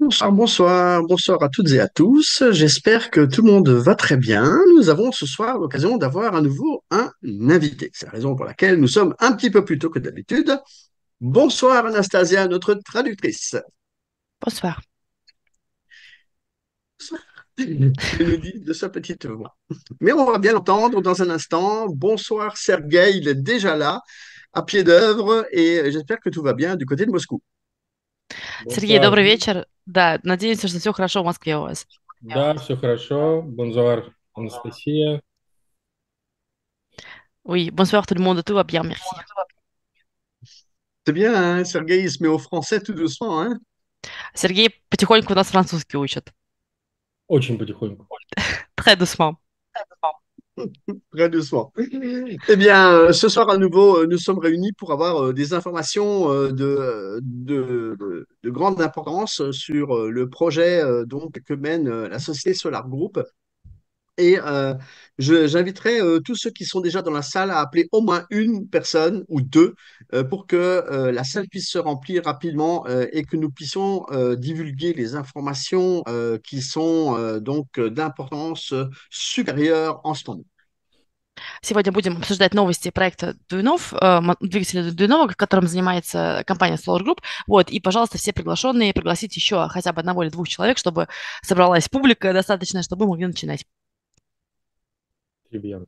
Bonsoir, bonsoir, bonsoir à toutes et à tous. J'espère que tout le monde va très bien. Nous avons ce soir l'occasion d'avoir à nouveau un invité. C'est la raison pour laquelle nous sommes un petit peu plus tôt que d'habitude. Bonsoir Anastasia, notre traductrice. Bonsoir. Elle nous dit de sa petite voix. Mais on va bien l'entendre dans un instant. Bonsoir Sergueï, il est déjà là, à pied d'œuvre, et j'espère que tout va bien du côté de Moscou. Сергей, Бонсуар. добрый вечер. Да, надеемся, что все хорошо в Москве у вас. Да, все хорошо. Бонзуар, Анастасия. Oui, bonsoir tout le monde, tout va bien, merci. C'est bien, hein, Sergueï, il se met au français tout doucement, hein? Сергей потихоньку у нас французский учит. Очень потихоньку. Très doucement. Très doucement. Eh bien, ce soir à nouveau, nous sommes réunis pour avoir des informations de grande importance sur le projet donc, que mène la société Solar Group. Et j'inviterai tous ceux qui sont déjà dans la salle à appeler au moins une personne ou deux pour que la salle puisse se remplir rapidement et que nous puissions divulguer les informations qui sont d'importance supérieure en ce moment. Сегодня будем обсуждать новости проекта Дуйнов, двигателя Дуйнова, которым занимается компания Solar Group. Вот, и, пожалуйста, все приглашенные, пригласите еще хотя бы одного или двух человек, чтобы собралась публика достаточно, чтобы мы могли начинать. Трибьян.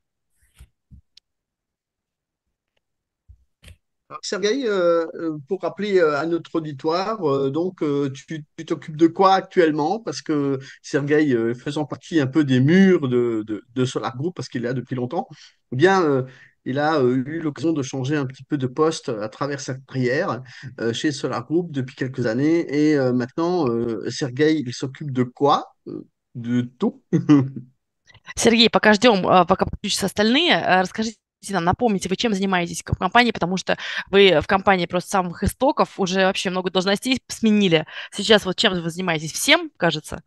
Alors, Sergueï, pour rappeler à notre auditoire, tu t'occupes de quoi actuellement? Parce que Sergueï, faisant partie un peu des murs de Solar Group, parce qu'il est là depuis longtemps, eh bien, il a eu l'occasion de changer un petit peu de poste à travers sa carrière chez Solar Group depuis quelques années. Et maintenant, Sergueï, il s'occupe de quoi? De tout. Сергей, пока ждем, пока подключатся остальные, расскажите нам, напомните, вы чем занимаетесь в компании, потому что вы в компании просто с самых истоков уже вообще много должностей сменили. Сейчас вот чем вы занимаетесь? Всем, кажется?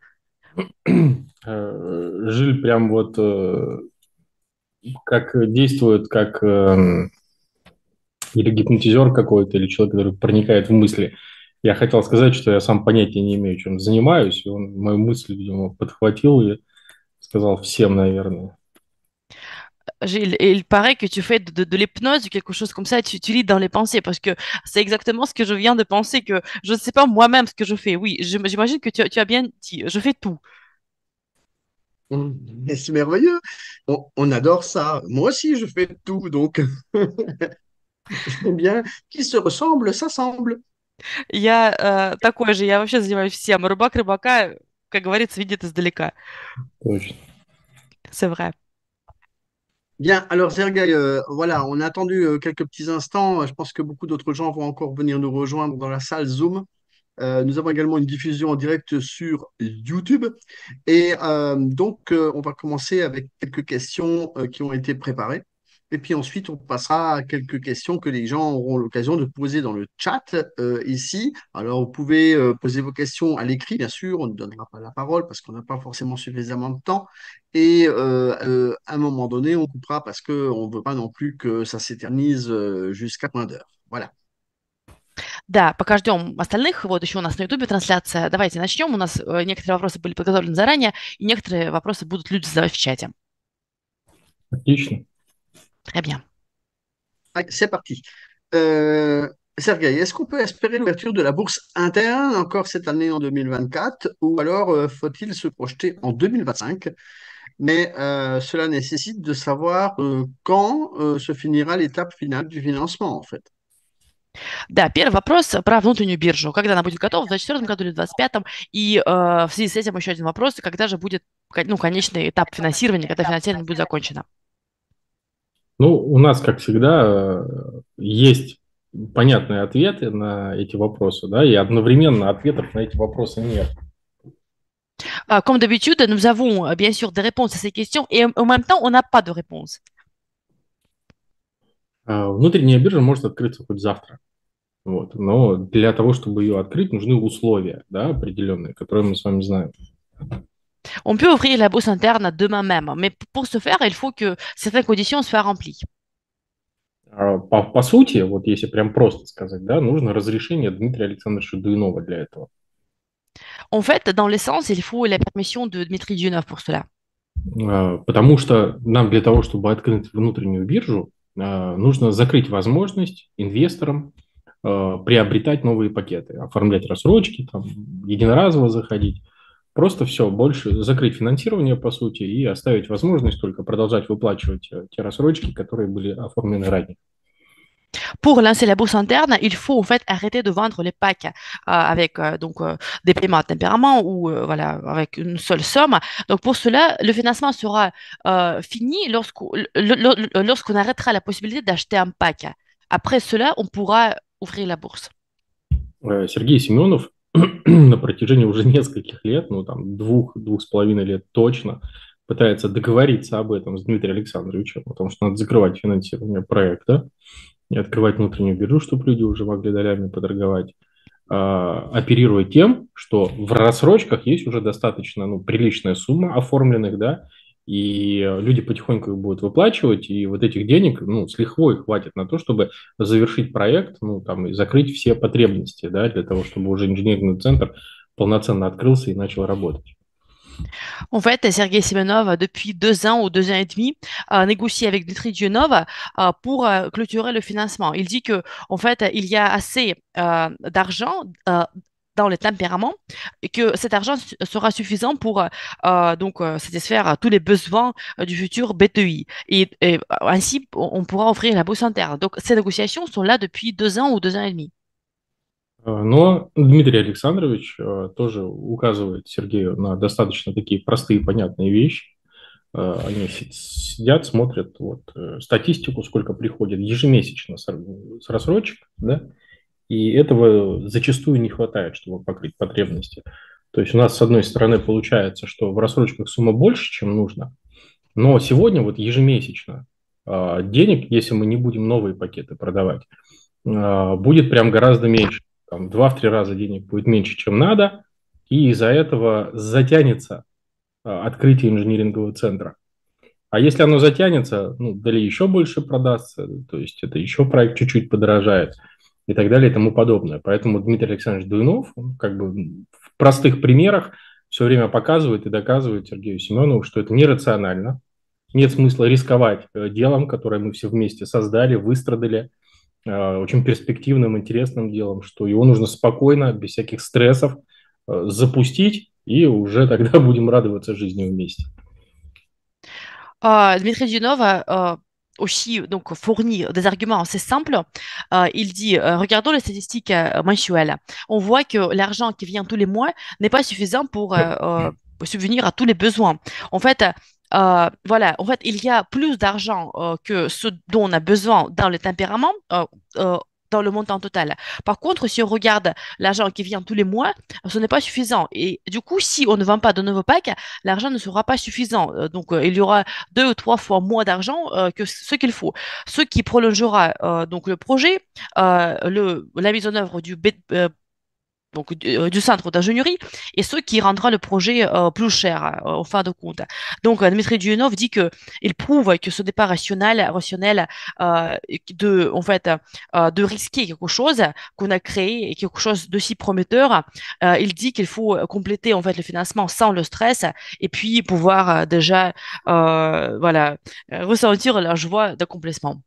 Жиль прям вот как действует, как или гипнотизер какой-то, или человек, который проникает в мысли. Я хотел сказать, что я сам понятия не имею, чем занимаюсь, и он мою мысль, видимо, подхватил и сказал всем, наверное. Gilles, et il paraît que tu fais de l'hypnose ou quelque chose comme ça, tu lis dans les pensées, parce que c'est exactement ce que je viens de penser, que je ne sais pas moi-même ce que je fais. Oui, j'imagine que tu as bien dit, je fais tout. Mais c'est merveilleux. On adore ça. Moi aussi, je fais tout, donc. Eh bien, qui se ressemble, s'assemble. Я такой же, я вообще занимаюсь всем. Рыбак рыбака, как говорится, видит издалека. Точно. C'est vrai. Bien, alors Sergueï, voilà, on a attendu quelques petits instants. Je pense que beaucoup d'autres gens vont encore venir nous rejoindre dans la salle Zoom. Nous avons également une diffusion en direct sur YouTube. Et on va commencer avec quelques questions qui ont été préparées. Et puis ensuite, on passera à quelques questions que les gens auront l'occasion de poser dans le chat ici. Alors, vous pouvez poser vos questions à l'écrit, bien sûr. On ne donnera pas la parole parce qu'on n'a pas forcément suffisamment de temps. Et à un moment donné, on coupera parce qu'on ne veut pas non plus que ça s'éternise jusqu'à point d'heure. Voilà. Да, пока ждем остальных, вот еще у нас на Ютубе трансляция. Давайте начнем. У нас некоторые вопросы были подготовлены заранее, и некоторые вопросы будут люди задавать в чате. Отлично. Très bien. Allez, c'est parti. Euh, Sergueï, est-ce qu'on peut espérer l'ouverture de la bourse interne encore cette année en 2024 ou alors faut-il se projeter en 2025? Mais cela nécessite de savoir quand se finira l'étape finale du financement en fait. Да, первый вопрос про внутреннюю биржу. Когда она будет готова, в 2024 году или в 2025? И в связи с этим еще один вопрос. Когда же будет ну, конечный этап финансирования, когда финансирование будет закончено? Ну, у нас, как всегда, есть понятные ответы на эти вопросы, да, и одновременно ответов на эти вопросы нет. Comme d'habitude, nous avons bien sûr des réponses à ces questions et en même temps, on n'a pas de réponse. Внутренняя биржа может открыться хоть завтра. Вот. Но для того, чтобы ее открыть, нужны условия, да, определенные, которые мы с вами знаем. On peut ouvrir la bourse interne demain même, mais pour ce faire, il faut que certaines conditions soient remplies. По сути, вот если прям просто сказать, да, нужно разрешение Дмитрия Александровича Дуинова для этого. En fait, dans l'essence, il faut la permission de Dmitri Dionov pour cela. Потому что нам для того, чтобы открыть внутреннюю биржу, нужно закрыть возможность инвесторам приобретать новые пакеты, оформлять рассрочки, там, единоразово заходить. Просто все, больше закрыть финансирование, по сути, и оставить возможность только продолжать выплачивать те рассрочки, которые были оформлены ранее. Pour lancer la bourse interne, il faut en fait arrêter de vendre les packs avec des paiements à tempérament ou voilà avec une seule somme. Donc pour cela, le financement sera fini lorsqu'on arrêtera la possibilité d'acheter un pack. Après cela, on pourra ouvrir la bourse. Сергей Семенов на протяжении уже нескольких лет, ну там 2-2,5 лет точно, пытается договориться об этом с Дмитрием Александровичем, потому что надо закрывать финансирование проекта и открывать внутреннюю биржу, чтобы люди уже могли долями поторговать, оперируя тем, что в рассрочках есть уже достаточно, ну, приличная сумма оформленных, да, и люди потихоньку их будут выплачивать, и вот этих денег, ну, с лихвой хватит на то, чтобы завершить проект, ну, там, и закрыть все потребности, да, для того, чтобы уже инженерный центр полноценно открылся и начал работать. En fait, Sergei Semenov, depuis 2 ans ou 2 ans et demi, négocie avec Dmitry Dionov pour clôturer le financement. Il dit que, en fait, il y a assez d'argent dans le tempérament et que cet argent sera suffisant pour satisfaire tous les besoins du futur BTI. Et ainsi, on pourra offrir la bourse interne. Donc, ces négociations sont là depuis 2 ans ou 2 ans et demi. Но Дмитрий Александрович тоже указывает Сергею на достаточно такие простые, понятные вещи. Они сидят, смотрят вот, статистику, сколько приходит ежемесячно с рассрочек, да, и этого зачастую не хватает, чтобы покрыть потребности. То есть у нас, с одной стороны, получается, что в рассрочках сумма больше, чем нужно, но сегодня вот ежемесячно денег, если мы не будем новые пакеты продавать, будет прям гораздо меньше. Там, 2-3 раза денег будет меньше, чем надо, и из-за этого затянется открытие инжинирингового центра. А если оно затянется, ну, далее еще больше продастся, то есть это еще проект чуть-чуть подорожает и так далее и тому подобное. Поэтому Дмитрий Александрович Дуйнов, он как бы в простых примерах все время показывает и доказывает Сергею Семенову, что это нерационально, нет смысла рисковать делом, которое мы все вместе создали, выстрадали, очень перспективным, интересным делом, что его нужно спокойно, без всяких стрессов запустить, и уже тогда будем радоваться жизни вместе. Dmitry Dionov aussi donc fournit des arguments assez simples. Il dit, regardons les statistiques mensuelles. On voit que l'argent qui vient tous les mois n'est pas suffisant pour subvenir à tous les besoins. En fait, voilà, en fait, il y a plus d'argent que ce dont on a besoin dans le tempérament. Dans le montant total. Par contre, si on regarde l'argent qui vient tous les mois, ce n'est pas suffisant. Et du coup, si on ne vend pas de nouveaux packs, l'argent ne sera pas suffisant. Il y aura 2 ou 3 fois moins d'argent que ce qu'il faut. Ce qui prolongera donc le projet, la mise en œuvre du centre d'ingénierie et ce qui rendra le projet plus cher en fin de compte. Donc, Dmitry Dionov dit qu'il prouve que ce n'est pas rationnel de risquer quelque chose qu'on a créé et quelque chose de si prometteur. Il dit qu'il faut compléter en fait le financement sans le stress et puis pouvoir déjà ressentir la joie d'accomplissement.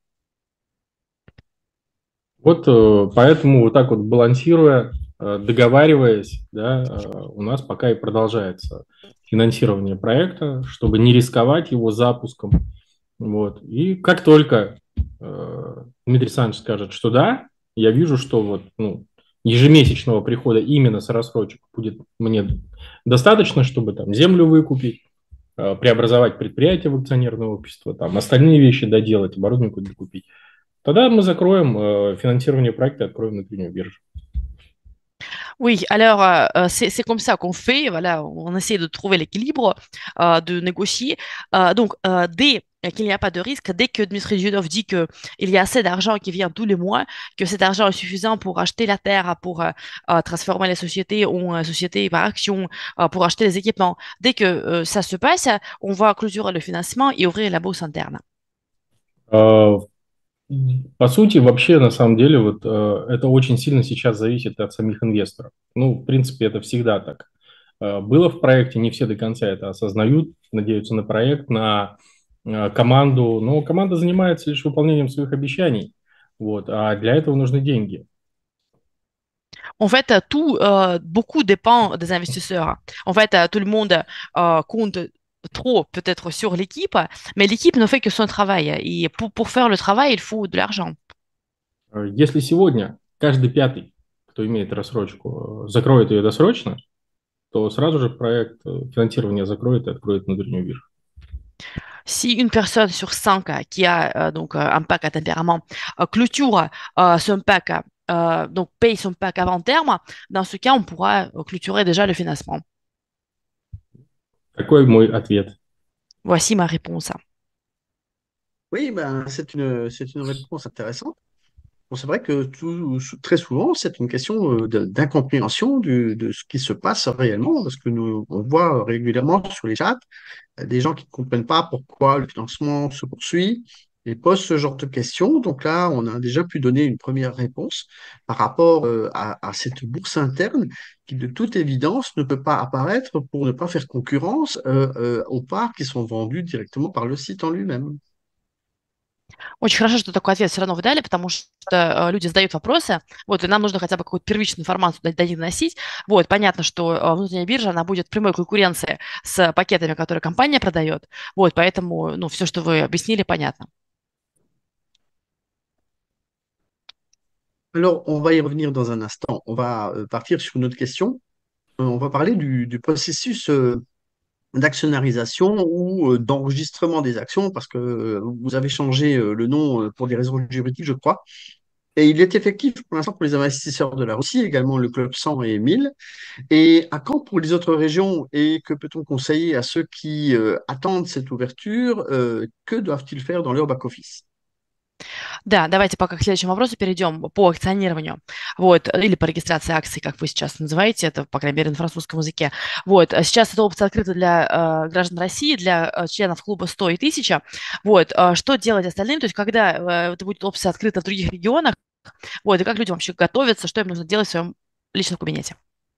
Вот поэтому вот так вот балансируя, договариваясь, да, у нас пока и продолжается финансирование проекта, чтобы не рисковать его запуском. Вот. И как только Дмитрий Александрович скажет, что да, я вижу, что вот, ну, ежемесячного прихода именно с рассрочек будет мне достаточно, чтобы там землю выкупить, преобразовать предприятие в акционерное общество, там остальные вещи доделать, оборудование куда-то купить. Тогда мы закроем финансирование проекта и откроем внутреннюю биржу. Oui, alors c'est comme ça qu'on fait. Voilà, on essaie de trouver l'équilibre, de négocier. Dès qu'il n'y a pas de risque, dès que Dmitry Dionov dit qu'il y a assez d'argent qui vient tous les mois, que cet argent est suffisant pour acheter la terre, pour transformer les sociétés en sociétés par action, pour acheter les équipements, dès que ça se passe, on va clôturer le financement et ouvrir la bourse interne. По сути, вообще, на самом деле, вот это очень сильно сейчас зависит от самих инвесторов. Ну, в принципе, это всегда так. Было в проекте, не все до конца это осознают, надеются на проект, на команду, но команда занимается лишь выполнением своих обещаний, вот, а для этого нужны деньги. En fait, beaucoup dépend des investisseurs. En fait, tout le monde compte trop peut-être sur l'équipe, mais l'équipe ne fait que son travail. Et pour faire le travail, il faut de l'argent. Если сегодня каждый пятый, кто имеет рассрочку, закроет ее досрочно, то сразу же проект финансирования закроет и откроет внутреннюю биржу. Si une personne sur cinq qui a donc un pack à tempérament clôture son pack, donc paye son pack avant terme, dans ce cas, on pourra clôturer déjà le financement. Такой мой ответ. Voici ma réponse. Oui, ben, c'est une réponse intéressante. Bon, c'est vrai que très souvent, c'est une question d'incompréhension de ce qui se passe réellement, parce que nous, on voit régulièrement sur les chats des gens qui ne comprennent pas pourquoi le financement se poursuit et posent ce genre de questions. Donc là, on a déjà pu donner une première réponse par rapport à cette bourse interne qui, de toute évidence, ne peut pas apparaître pour ne pas faire concurrence aux parts qui sont vendues directement par le site en lui-même. Очень хорошо, что такой ответ все равно вы дали, потому что люди задают вопросы, вот, и нам нужно хотя бы какую-то первичную информацию до них доносить. Вот, понятно, что внутренняя биржа, она будет в прямой конкуренции с пакетами, которые компания продает, вот, поэтому, ну, все, что вы объяснили, понятно. Alors, on va y revenir dans un instant. On va partir sur une autre question. On va parler du processus d'actionnarisation ou d'enregistrement des actions, parce que vous avez changé le nom pour des raisons juridiques, je crois. Et il est effectif pour l'instant pour les investisseurs de la Russie, également le Club 100 et 1000. Et à quand pour les autres régions? Et que peut-on conseiller à ceux qui attendent cette ouverture? Que doivent-ils faire dans leur back-office? Да, давайте пока к следующему вопросу перейдем по акционированию, вот, или по регистрации акций, как вы сейчас называете это, по крайней мере, на французском языке. Вот, сейчас эта опция открыта для граждан России, для членов клуба 100 и 1000. Вот, что делать остальным, то есть когда это будет опция открыта в других регионах, вот, и как людям вообще готовиться, что им нужно делать в своем личном кабинете?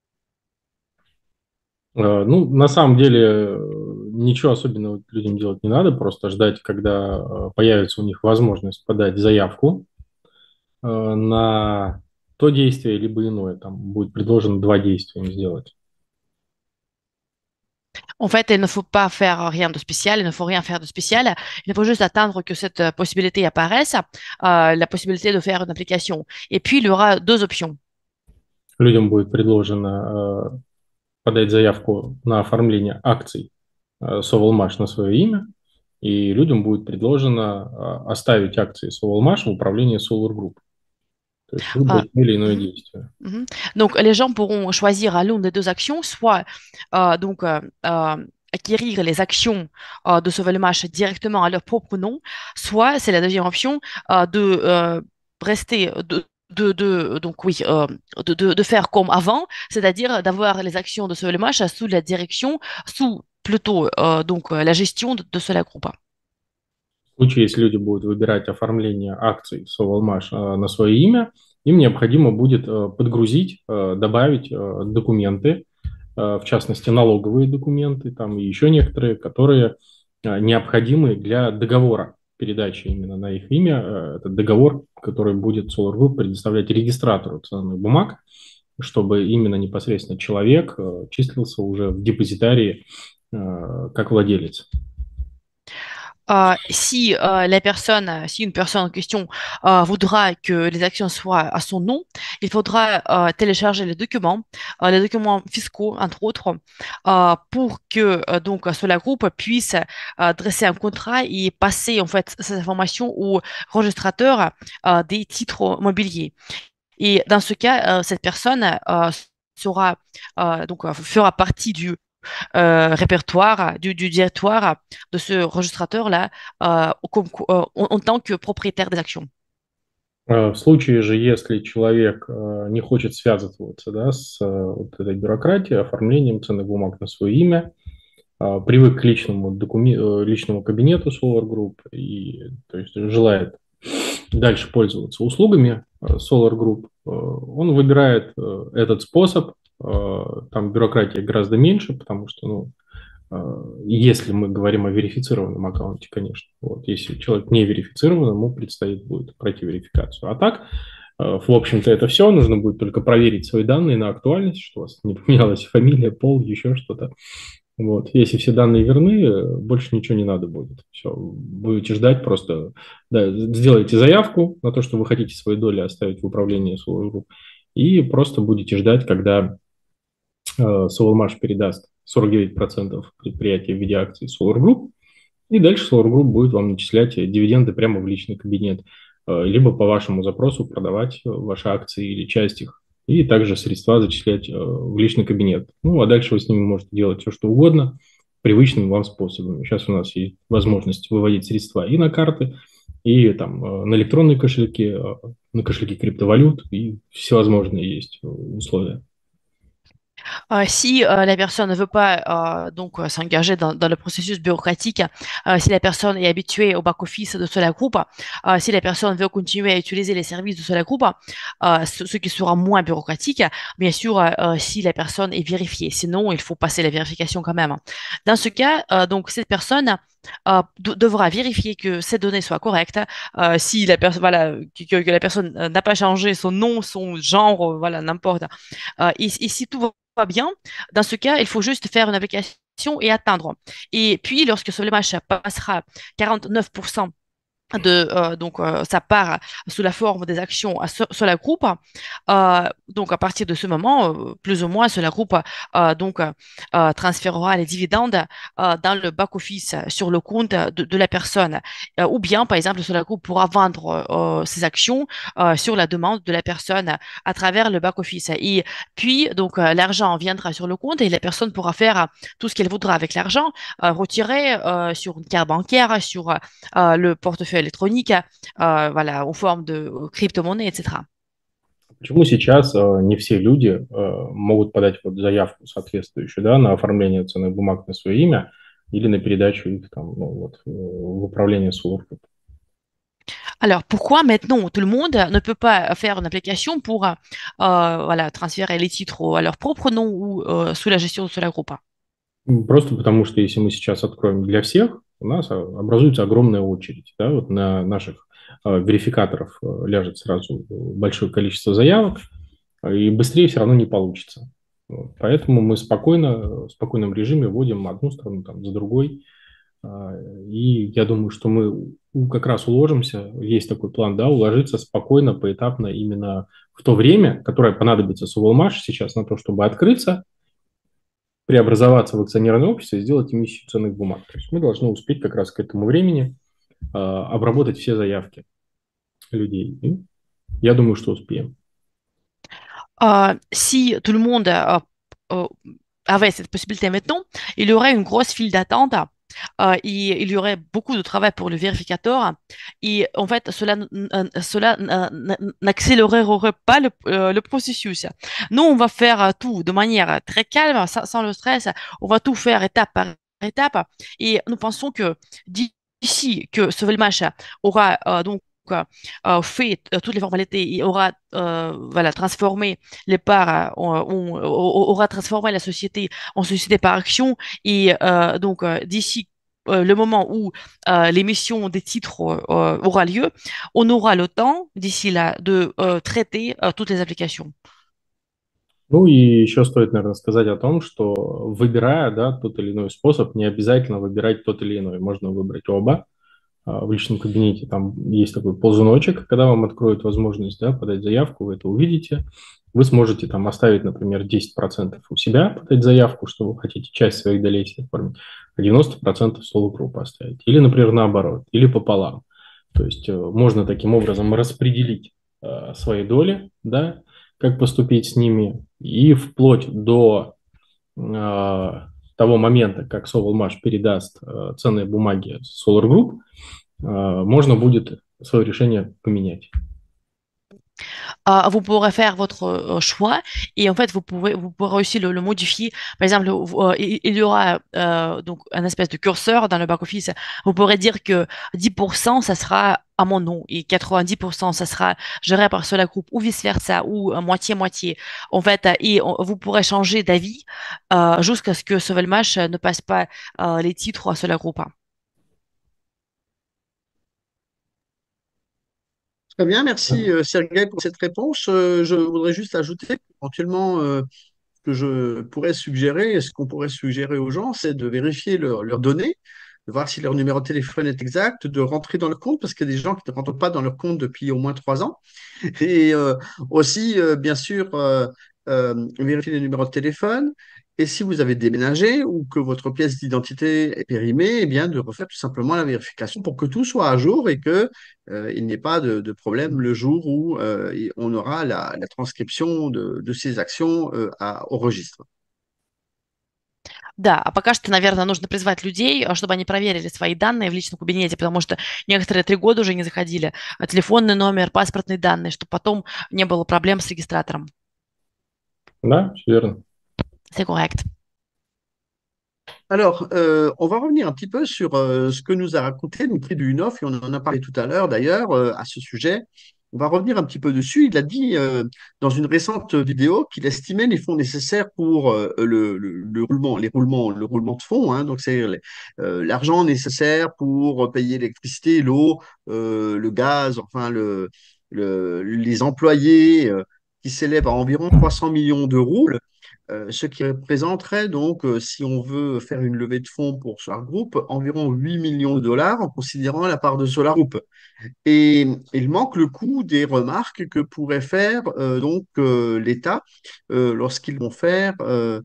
Ну, на самом деле, ничего особенного людям делать не надо, просто ждать, когда появится у них возможность подать заявку на то действие, либо иное. Там будет предложено два действия им сделать. En fait, il ne faut pas faire rien de spécial, il ne faut rien faire de spécial. Il faut juste attendre que cette possibilité apparaisse, la possibilité de faire une application. Et puis, il y aura deux options. Людям будет предложено подать заявку на оформление акций Sovelmash на свое имя, и людям будет предложено оставить акции Sovelmash в управлении Solar Group. То есть выбрать то или иное действие. Donc, les gens pourront choisir l'une des deux actions, soit acquérir les actions de Sovelmash directement à leur propre nom, soit, c'est la deuxième option, de rester, donc oui, de faire comme avant, c'est-à-dire d'avoir les actions de Sovelmash sous la direction, sous plutôt donc la gestion de Solar Group. В случае, если люди будут выбирать оформление акций Sovelmash на свое имя, им необходимо будет подгрузить, добавить документы, в частности, налоговые документы, там и еще некоторые, которые необходимы для договора передачи именно на их имя. Это договор, который будет Solar Group предоставлять регистратору ценных бумаг, чтобы именно непосредственно человек числился уже в депозитарии как владелец. Si une personne en question voudra que les actions soient à son nom, il faudra télécharger les documents fiscaux entre autres, pour que donc Solar Group puisse dresser un contrat et passer en fait ces informations au registrateur des titres mobiliers. Et dans ce cas, cette personne fera partie du répertoire, du directoire de ce registrateur-là en tant que propriétaire des actions. В случае же, если человек не хочет связываться, да, с вот этой бюрократией, оформлением ценных бумаг на свое имя, привык к личному кабинету Solar Group и то есть желает дальше пользоваться услугами Solar Group, он выбирает этот способ. Там бюрократия гораздо меньше, потому что, ну, если мы говорим о верифицированном аккаунте, конечно. Вот, если человек не верифицирован, ему предстоит будет пройти верификацию. А так, в общем-то, это все. Нужно будет только проверить свои данные на актуальность, что у вас не поменялась фамилия, пол, еще что-то. Вот. Если все данные верны, больше ничего не надо будет. Все, будете ждать просто, да, сделайте заявку на то, что вы хотите свои доли оставить в управлении Solar Group, и просто будете ждать, когда Solarmash передаст 49% предприятия в виде акций Solar Group, и дальше Solar Group будет вам начислять дивиденды прямо в личный кабинет, либо по вашему запросу продавать ваши акции или часть их, и также средства зачислять в личный кабинет. Ну, а дальше вы с ними можете делать все, что угодно, привычным вам способом. Сейчас у нас есть возможность выводить средства и на карты, и там на электронные кошельки, на кошельки криптовалют, и всевозможные есть условия. Si la personne ne veut pas donc s'engager dans le processus bureaucratique, si la personne est habituée au back-office de Solar Group, si la personne veut continuer à utiliser les services de Solar Group, ce qui sera moins bureaucratique, bien sûr, si la personne est vérifiée. Sinon, il faut passer la vérification quand même. Dans ce cas, donc cette personne devra vérifier que ces données soient correctes. Si la personne, voilà, que la personne n'a pas changé son nom, son genre, voilà, n'importe. Et si tout va bien, dans ce cas, il faut juste faire une application et attendre. Et puis, lorsque ce match passera 49% donc sa part sous la forme des actions sur la groupe. Donc à partir de ce moment, plus ou moins, Solar Group donc transférera les dividendes dans le back-office sur le compte de la personne. Ou bien, par exemple, Solar Group pourra vendre ses actions sur la demande de la personne à travers le back-office. Et puis, donc, l'argent viendra sur le compte et la personne pourra faire tout ce qu'elle voudra avec l'argent, retirer sur une carte bancaire, sur le portefeuille électronique, voilà, en forme de crypto-monnaie, etc. Почему сейчас не все люди могут подать вот заявку соответствующую, да, на оформление ценных бумаг на свое имя или на передачу их там, ну, вот, в управление Solar Group? Alors, pourquoi maintenant tout le monde ne peut pas faire une application pour voilà, transférer les titres à leur propre nom ou sous la gestion de Solar Group? Просто потому что если мы сейчас откроем для всех, у нас образуется огромная очередь, да, вот на наших верификаторов ляжет сразу большое количество заявок, и быстрее все равно не получится. Вот. Поэтому мы спокойно, в спокойном режиме вводим одну страну там, за другой. И я думаю, что мы как раз уложимся, есть такой план, да, уложиться спокойно, поэтапно именно в то время, которое понадобится Solarmash сейчас на то, чтобы открыться, преобразоваться в акционерное общество и сделать эмиссию ценных бумаг. То есть мы должны успеть как раз к этому времени обработать все заявки людей. И я думаю, что успеем. Si tout le monde avait cette possibilité maintenant, il y aurait une grosse file d'attente. Et il y aurait beaucoup de travail pour le vérificateur. Et en fait, cela n'accélérerait pas le processus. Nous, on va faire tout de manière très calme, sans le stress. On va tout faire étape par étape. Et nous pensons que d'ici que ce match aura donc fait toutes les formalités et aura voilà, transformé les parts, aura transformé la société en société par action et donc d'ici le moment où l'émission des titres aura lieu, on aura le temps d'ici là de traiter toutes les applications. Ну и еще стоит, наверное, сказать о том, что выбирая, да, тот или иной способ, не обязательно выбирать тот или иной. Можно выбрать оба. В личном кабинете там есть такой ползуночек, когда вам откроют возможность, да, подать заявку, вы это увидите. Вы сможете там оставить, например, 10% у себя, подать заявку, что вы хотите часть своих долей себе оформить, а 90% Solar Group оставить. Или, например, наоборот, или пополам. То есть можно таким образом распределить свои доли, да, как поступить с ними, и вплоть до того момента, как Solarmash передаст ценные бумаги Solar Group, можно будет свое решение поменять. vous pourrez faire votre choix et en fait vous pourrez aussi le modifier. Par exemple, il y aura donc un espèce de curseur dans le back-office. Vous pourrez dire que 10% ça sera à mon nom et 90% ça sera géré par cela groupe ou vice-versa ou moitié-moitié. En fait, vous pourrez changer d'avis jusqu'à ce que Sovelmash ne passe pas les titres à cela groupe. Très bien, merci Sergueï pour cette réponse. Je voudrais juste ajouter éventuellement ce que je pourrais suggérer, et ce qu'on pourrait suggérer aux gens, c'est de vérifier leurs données, de voir si leur numéro de téléphone est exact, de rentrer dans leur compte, parce qu'il y a des gens qui ne rentrent pas dans leur compte depuis au moins 3 ans. Et aussi, bien sûr, vérifier les numéros de téléphone. Et si vous avez déménagé ou que votre pièce d'identité est périmée, eh bien, de refaire tout simplement la vérification pour que tout soit à jour et que, il n'y ait pas de problème le jour où on aura la transcription de ces actions au registre. Да, а пока что, наверное, нужно призвать людей, чтобы они проверили свои данные в личном кабинете, потому что некоторые 3 года уже не заходили, телефонный номер, паспортные данные, чтобы потом не было проблем с регистратором. Да, все верно. C'est correct. Alors, on va revenir un petit peu sur ce que nous a raconté Dmitri Duyunov, et on en a parlé tout à l'heure d'ailleurs à ce sujet. On va revenir un petit peu dessus. Il a dit dans une récente vidéo qu'il estimait les fonds nécessaires pour le roulement de fonds, hein, donc c'est l'argent nécessaire pour payer l'électricité, l'eau, le gaz, enfin les employés qui s'élèvent à environ 300 millions d'euros. Ce qui représenterait donc, si on veut faire une levée de fonds pour Solar Group, environ 8 millions de dollars en considérant la part de Solar Group. Et il manque le coût des remarques que pourrait faire l'État lorsqu'ils vont faire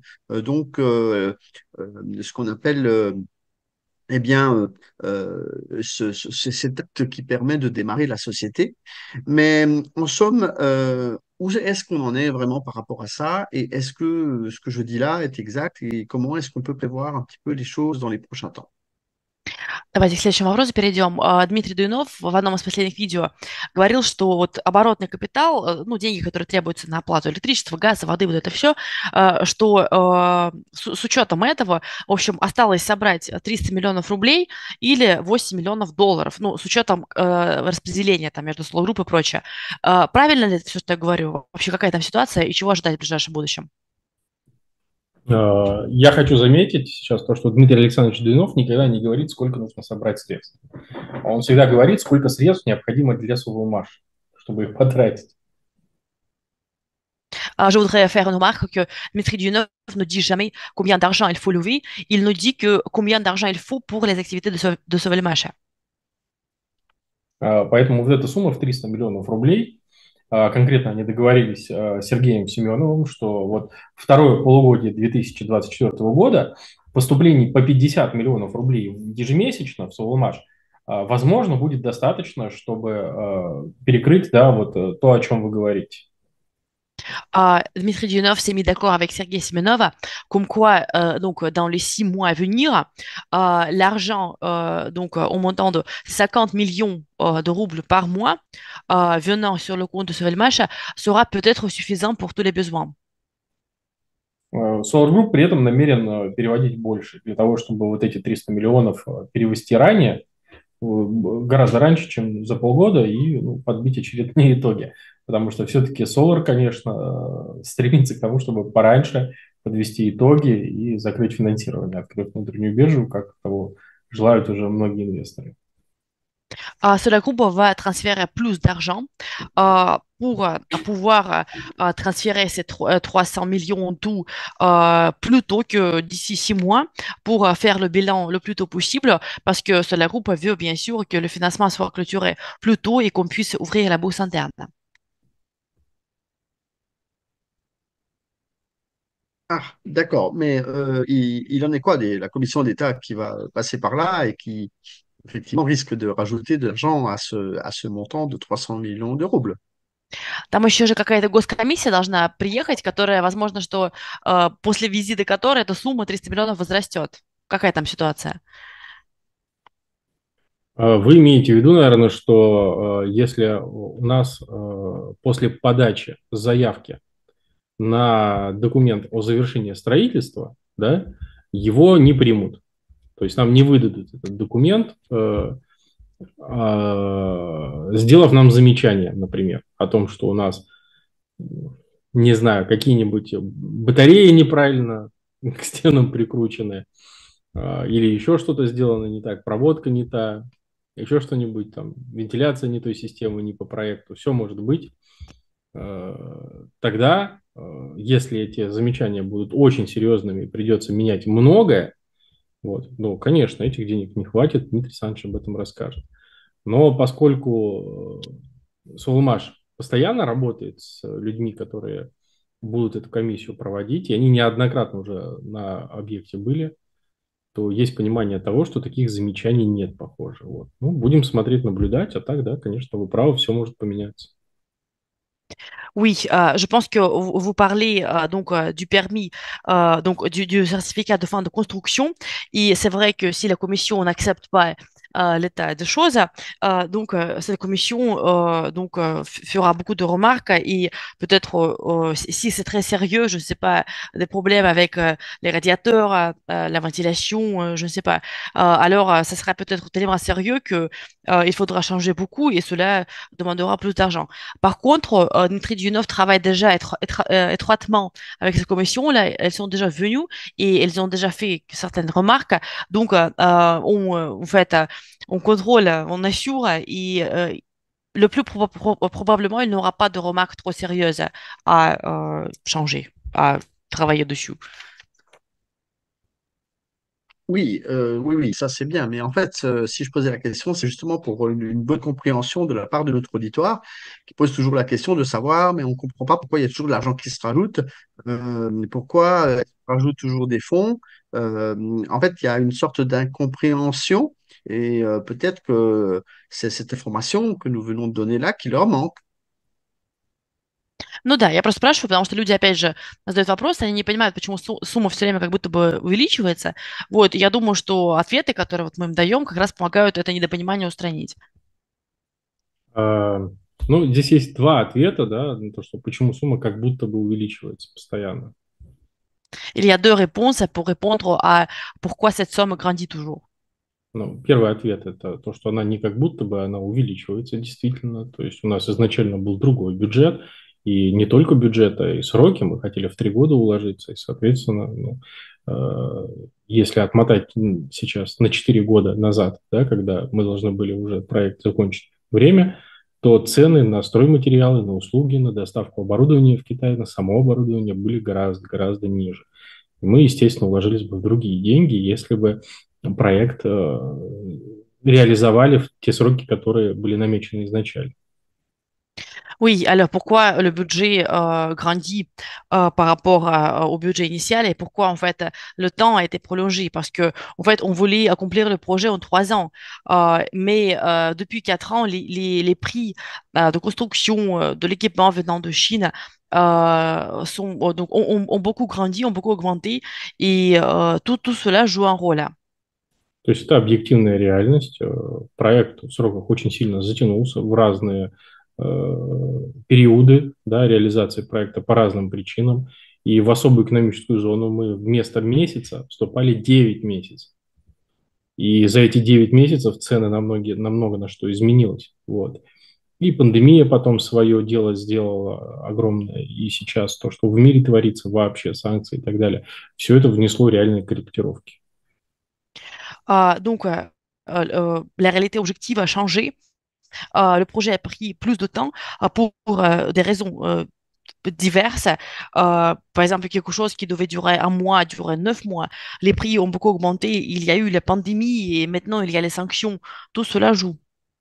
ce qu'on appelle eh bien, c'est cet acte qui permet de démarrer la société. Mais en somme, où est-ce qu'on en est vraiment par rapport à ça? Et est-ce que ce que je dis là est exact? Et comment est-ce qu'on peut prévoir un petit peu les choses dans les prochains temps? Давайте к следующему вопросу перейдем. Дмитрий Дуйнов в одном из последних видео говорил, что вот оборотный капитал, ну, деньги, которые требуются на оплату электричества, газа, воды, вот это все, что с учетом этого, в общем, осталось собрать 300 миллионов рублей или 8 миллионов долларов, ну, с учетом распределения там между слоу-групп и прочее. Правильно ли это все, что я говорю? Вообще, какая там ситуация и чего ожидать в ближайшем будущем? Я хочу заметить сейчас то, что Дмитрий Александрович Дуйнов никогда не говорит, сколько нужно собрать средств. Он всегда говорит, сколько средств необходимо для Совелмаш, чтобы их потратить. Je voudrais faire une remarque que Dmitry Duyunov ne dit jamais combien d'argent il faut lever, il nous dit que combien d'argent il faut pour les activités de Sovelmash. Поэтому вот эта сумма в 300 миллионов рублей, конкретно они договорились с Сергеем Семеновым, что вот второе полугодие 2024 года поступлений по 50 миллионов рублей ежемесячно в Совелмаш, возможно, будет достаточно, чтобы перекрыть, да, вот то, о чем вы говорите. Dmitry Duyunov s'est mis d'accord avec Sergei Semenov, comme quoi, donc, dans les 6 mois à venir, l'argent donc, au montant de 50 millions de roubles par mois venant sur le compte de Sovelmash sera peut-être suffisant pour tous les besoins. Solar Group при этом намерен переводить больше, для того, чтобы вот эти 300 миллионов перевести ранее, гораздо раньше, чем за полгода, и подбить очередные итоги. Потому что все-таки Solar, конечно, стремится к тому, чтобы пораньше подвести итоги и закрыть финансирование, открыть внутреннюю биржу, как того желают уже многие инвесторы. Cela groupe va transférer plus d'argent pour pouvoir transférer ces 300 millions tout plus tôt que d'ici 6 mois pour faire le bilan le plus tôt possible parce que cela groupe veut bien sûr que le financement soit clôturé plus tôt et qu'on puisse ouvrir la bourse interne. Ah, d'accord. Mais il en est quoi de la commission d'État qui va passer par là et qui, effectivement, risque de rajouter de l'argent à ce montant de 300 millions de roubles? Там еще же какая-то госкомиссия должна приехать, которая, возможно, что после визита которой эта сумма 300 миллионов возрастет. Какая там ситуация? Вы имеете в виду, наверное, что если у нас после подачи заявки на документ о завершении строительства, да, его не примут. То есть нам не выдадут этот документ, сделав нам замечание, например, о том, что у нас, не знаю, какие-нибудь батареи неправильно к стенам прикручены, или еще что-то сделано не так, проводка не та, еще что-нибудь там, вентиляция не той системы, не по проекту, все может быть. Тогда, если эти замечания будут очень серьезными и придется менять многое, вот, ну, конечно, этих денег не хватит, Дмитрий Александрович об этом расскажет. Но поскольку Сулмаш постоянно работает с людьми, которые будут эту комиссию проводить, и они неоднократно уже на объекте были, то есть понимание того, что таких замечаний нет, похоже. Вот. Ну, будем смотреть, наблюдать, а так, да, конечно, вы правы, все может поменяться. Oui, je pense que vous parlez donc du permis, donc du certificat de fin de construction. Et c'est vrai que si la commission n'accepte pas l'état des choses, donc cette commission fera beaucoup de remarques et peut-être si c'est très sérieux, je ne sais pas, des problèmes avec les radiateurs, la ventilation, je ne sais pas. Alors, ça sera peut-être tellement sérieux que il faudra changer beaucoup et cela demandera plus d'argent. Par contre, Nitri Dunov travaille déjà étroitement avec cette commission-là. Elles sont déjà venues et elles ont déjà fait certaines remarques. Donc, en fait, on contrôle, on assure et le plus probablement, il n'aura pas de remarques trop sérieuses à changer, à travailler dessus. Oui, oui, oui, ça c'est bien. Mais en fait, si je posais la question, c'est justement pour une bonne compréhension de la part de notre auditoire, qui pose toujours la question de savoir, mais on ne comprend pas pourquoi il y a toujours de l'argent qui se rajoute, pourquoi on rajoute toujours des fonds. En fait, il y a une sorte d'incompréhension et peut-être que c'est cette information que nous venons de donner là qui leur manque. Ну да, я просто спрашиваю, потому что люди, опять же, задают вопросы, они не понимают, почему сумма все время как будто бы увеличивается. Вот, и я думаю, что ответы, которые вот мы им даем, как раз помогают это недопонимание устранить. А, ну, здесь есть два ответа, да, на то, что почему сумма как будто бы увеличивается постоянно. Il y a deux réponses pour répondre à pourquoi cette somme grandit toujours. Ну, первый ответ – это то, что она не как будто бы, она увеличивается действительно. То есть у нас изначально был другой бюджет, и не только бюджет, а и сроки. Мы хотели в 3 года уложиться, и, соответственно, ну, если отмотать сейчас на 4 года назад, да, когда мы должны были уже проект закончить время, то цены на стройматериалы, на услуги, на доставку оборудования в Китай, на само оборудование были гораздо ниже. И мы, естественно, уложились бы в другие деньги, если бы проект réalisировали в те сроки, которые были намечены изначально. Oui, alors pourquoi le budget grandit par rapport au budget initial et pourquoi en fait le temps a été prolongé? Parce que en fait on voulait accomplir le projet en 3 ans, mais depuis 4 ans les prix de construction de l'équipement venant de Chine ont beaucoup grandi, ont beaucoup augmenté et tout cela joue un rôle là. То есть это объективная реальность. Проект в сроках очень сильно затянулся в разные периоды, да, реализации проекта по разным причинам. И в особую экономическую зону мы вместо месяца вступали 9 месяцев. И за эти 9 месяцев цены намного на что изменилось. Вот. И пандемия потом свое дело сделала огромное. И сейчас то, что в мире творится вообще, санкции и так далее, все это внесло реальные корректировки. Donc, la réalité objective a changé. Le projet a pris plus de temps pour des raisons diverses. Par exemple, quelque chose qui devait durer un mois a duré 9 mois. Les prix ont beaucoup augmenté. Il y a eu la pandémie et maintenant il y a les sanctions. Tout cela joue.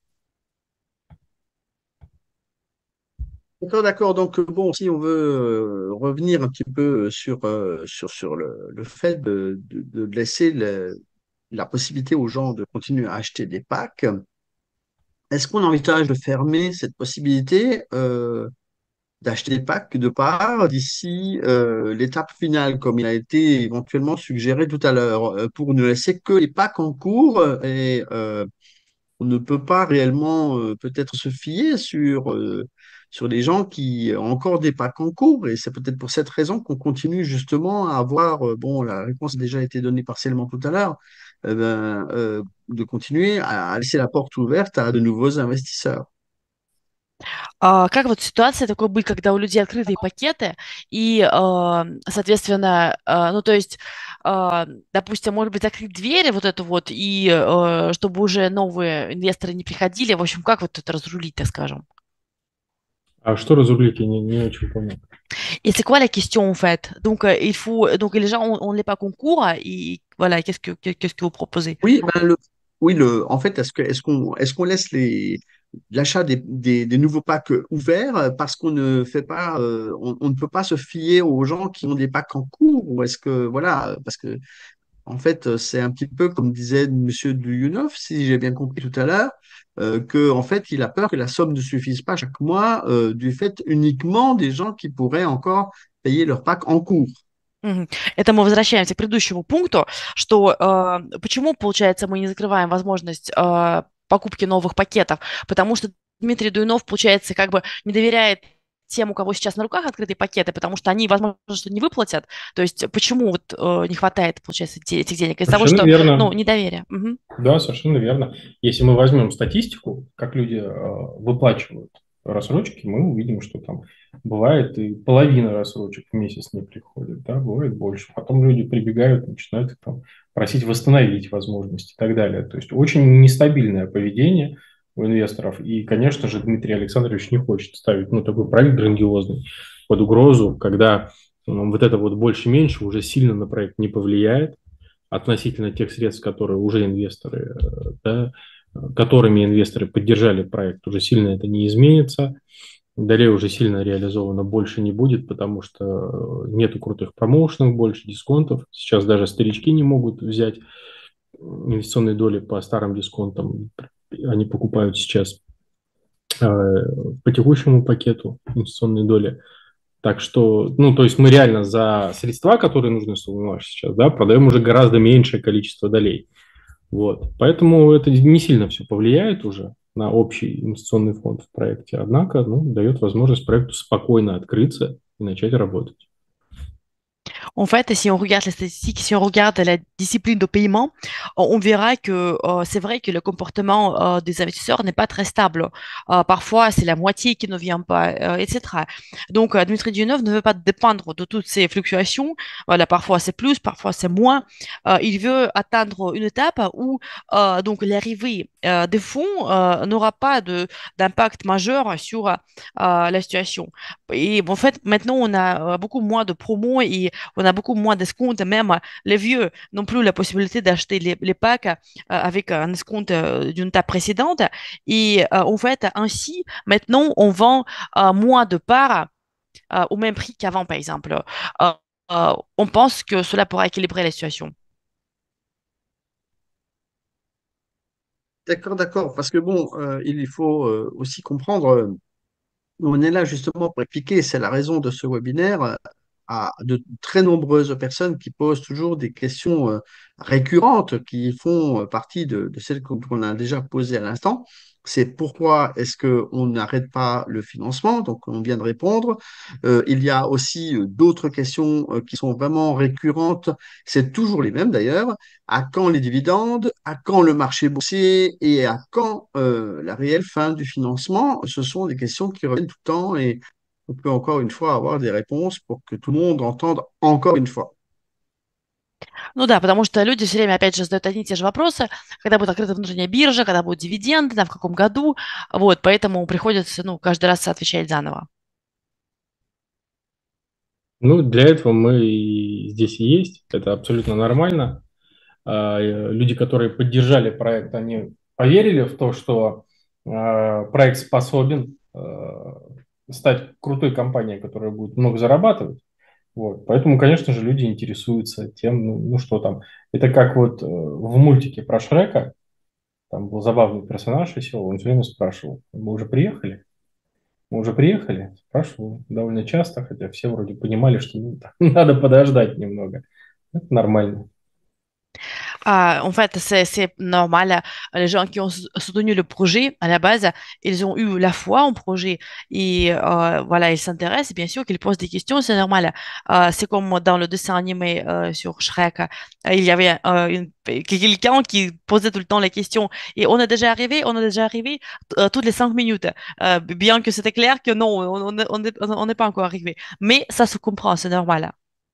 D'accord, d'accord. Donc, bon, si on veut revenir un petit peu sur le fait de laisser la possibilité aux gens de continuer à acheter des packs, est-ce qu'on envisage de fermer cette possibilité d'acheter des packs de part d'ici l'étape finale, comme il a été éventuellement suggéré tout à l'heure, pour ne laisser que les packs en cours on ne peut pas réellement peut-être se fier sur les gens qui ont encore des packs en cours. Et c'est peut-être pour cette raison qu'on continue justement à avoir, bon, la réponse a déjà été donnée partiellement tout à l'heure, de continuer à laisser la porte ouverte à de nouveaux investisseurs. Как вот ситуация такой быть, когда у людей открытые пакеты, и, соответственно, ну, то есть, допустим, может быть, закрыть двери вот это вот, и чтобы уже новые инвесторы не приходили. В общем, как вот это разрулить, так скажем? А что разрулить, я не очень понял. Et c'est quoi la question en fait? Donc, il faut, donc les gens ont les pas concours, et voilà, qu'est-ce que vous proposez? Oui, en fait, est-ce qu'on laisse l'achat des nouveaux packs ouverts parce qu'on ne fait pas, on ne peut pas se fier aux gens qui ont des packs en cours ou est-ce que, voilà, parce que en fait, c'est un petit peu comme disait Monsieur Duyunov, si j'ai bien compris tout à l'heure, que en fait, il a peur que la somme ne suffise pas chaque mois du fait uniquement des gens qui pourraient encore payer leur pack en cours. Мгм. Это мы возвращаемся к предыдущему пункту, что почему, получается, мы не закрываем возможность покупки новых пакетов? Потому что Дмитрий Дуйнов, получается, как бы не доверяет тем, у кого сейчас на руках открытые пакеты, потому что они, возможно, что не выплатят. То есть почему вот не хватает, получается, этих денег? Из-за того, Совершенно что, ну, верно. недоверие. Мгм. Да, совершенно верно. Если мы возьмем статистику, как люди выплачивают рассрочки, мы увидим, что там бывает и половина рассрочек в месяц не приходит, да, бывает больше. Потом люди прибегают, начинают их там просить восстановить возможности и так далее. То есть очень нестабильное поведение у инвесторов. И, конечно же, Дмитрий Александрович не хочет ставить, ну, такой проект грандиозный под угрозу, когда вот это вот больше-меньше уже сильно на проект не повлияет относительно тех средств, которые уже инвесторы, да, которыми инвесторы поддержали проект, уже сильно это не изменится. Далее уже сильно реализовано больше не будет, потому что нету крутых промоушенов, больше дисконтов. Сейчас даже старички не могут взять инвестиционные доли по старым дисконтам. Они покупают сейчас по текущему пакету инвестиционные доли. Так что, ну, то есть мы реально за средства, которые нужны Soulmage сейчас, да, продаем уже гораздо меньшее количество долей. Вот. Поэтому это не сильно все повлияет уже на общий инвестиционный фонд в проекте, однако, ну, дает возможность проекту спокойно открыться и начать работать. En fait, si on regarde les statistiques, si on regarde la discipline de paiement, on verra que c'est vrai que le comportement des investisseurs n'est pas très stable. Parfois, c'est la moitié qui ne vient pas, etc. Donc, Dmitry Dionov ne veut pas dépendre de toutes ces fluctuations. Voilà, parfois c'est plus, parfois c'est moins. Il veut atteindre une étape où donc l'arrivée des fonds n'aura pas d'impact majeur sur la situation. Et en fait, maintenant, on a beaucoup moins de promos et on a beaucoup moins d'escomptes. Même les vieux n'ont plus la possibilité d'acheter les packs avec un escompte d'une table précédente. Et en fait, ainsi, maintenant, on vend moins de parts au même prix qu'avant, par exemple. Euh, on pense que cela pourra équilibrer la situation. D'accord, d'accord, parce que bon, il faut aussi comprendre. On est là justement pour expliquer, c'est la raison de ce webinaire, à de très nombreuses personnes qui posent toujours des questions récurrentes qui font partie de celles qu'on a déjà posées à l'instant. C'est pourquoi est-ce qu'on n'arrête pas le financement? Donc, on vient de répondre. Il y a aussi d'autres questions qui sont vraiment récurrentes. C'est toujours les mêmes d'ailleurs. À quand les dividendes? À quand le marché boursier? Et à quand la réelle fin du financement? Ce sont des questions qui reviennent tout le temps et on peut encore une fois avoir des réponses pour que tout le monde entende encore une fois. Ну да, потому что люди все время, опять же, задают одни и те же вопросы, когда будет открыта внутренняя биржа, когда будут дивиденды, там, в каком году. Вот, поэтому приходится, ну, каждый раз отвечать заново. Ну, для этого мы и здесь и есть, это абсолютно нормально. Люди, которые поддержали проект, они поверили в то, что проект способен стать крутой компанией, которая будет много зарабатывать. Вот. Поэтому, конечно же, люди интересуются тем, ну что там. Это как вот в мультике про Шрека, там был забавный персонаж веселый, он все время спрашивал: мы уже приехали? Мы уже приехали? Спрашивал довольно часто, хотя все вроде понимали, что ну, надо подождать немного. Это нормально. En fait, c'est normal. Les gens qui ont soutenu le projet à la base, ils ont eu la foi en projet et voilà, ils s'intéressent. Bien sûr qu'ils posent des questions, c'est normal. C'est comme dans le dessin animé sur Shrek. Il y avait quelqu'un qui posait tout le temps les questions et on est déjà arrivé toutes les 5 minutes. Bien que c'était clair que non, on n'est pas encore arrivé. Mais ça se comprend, c'est normal.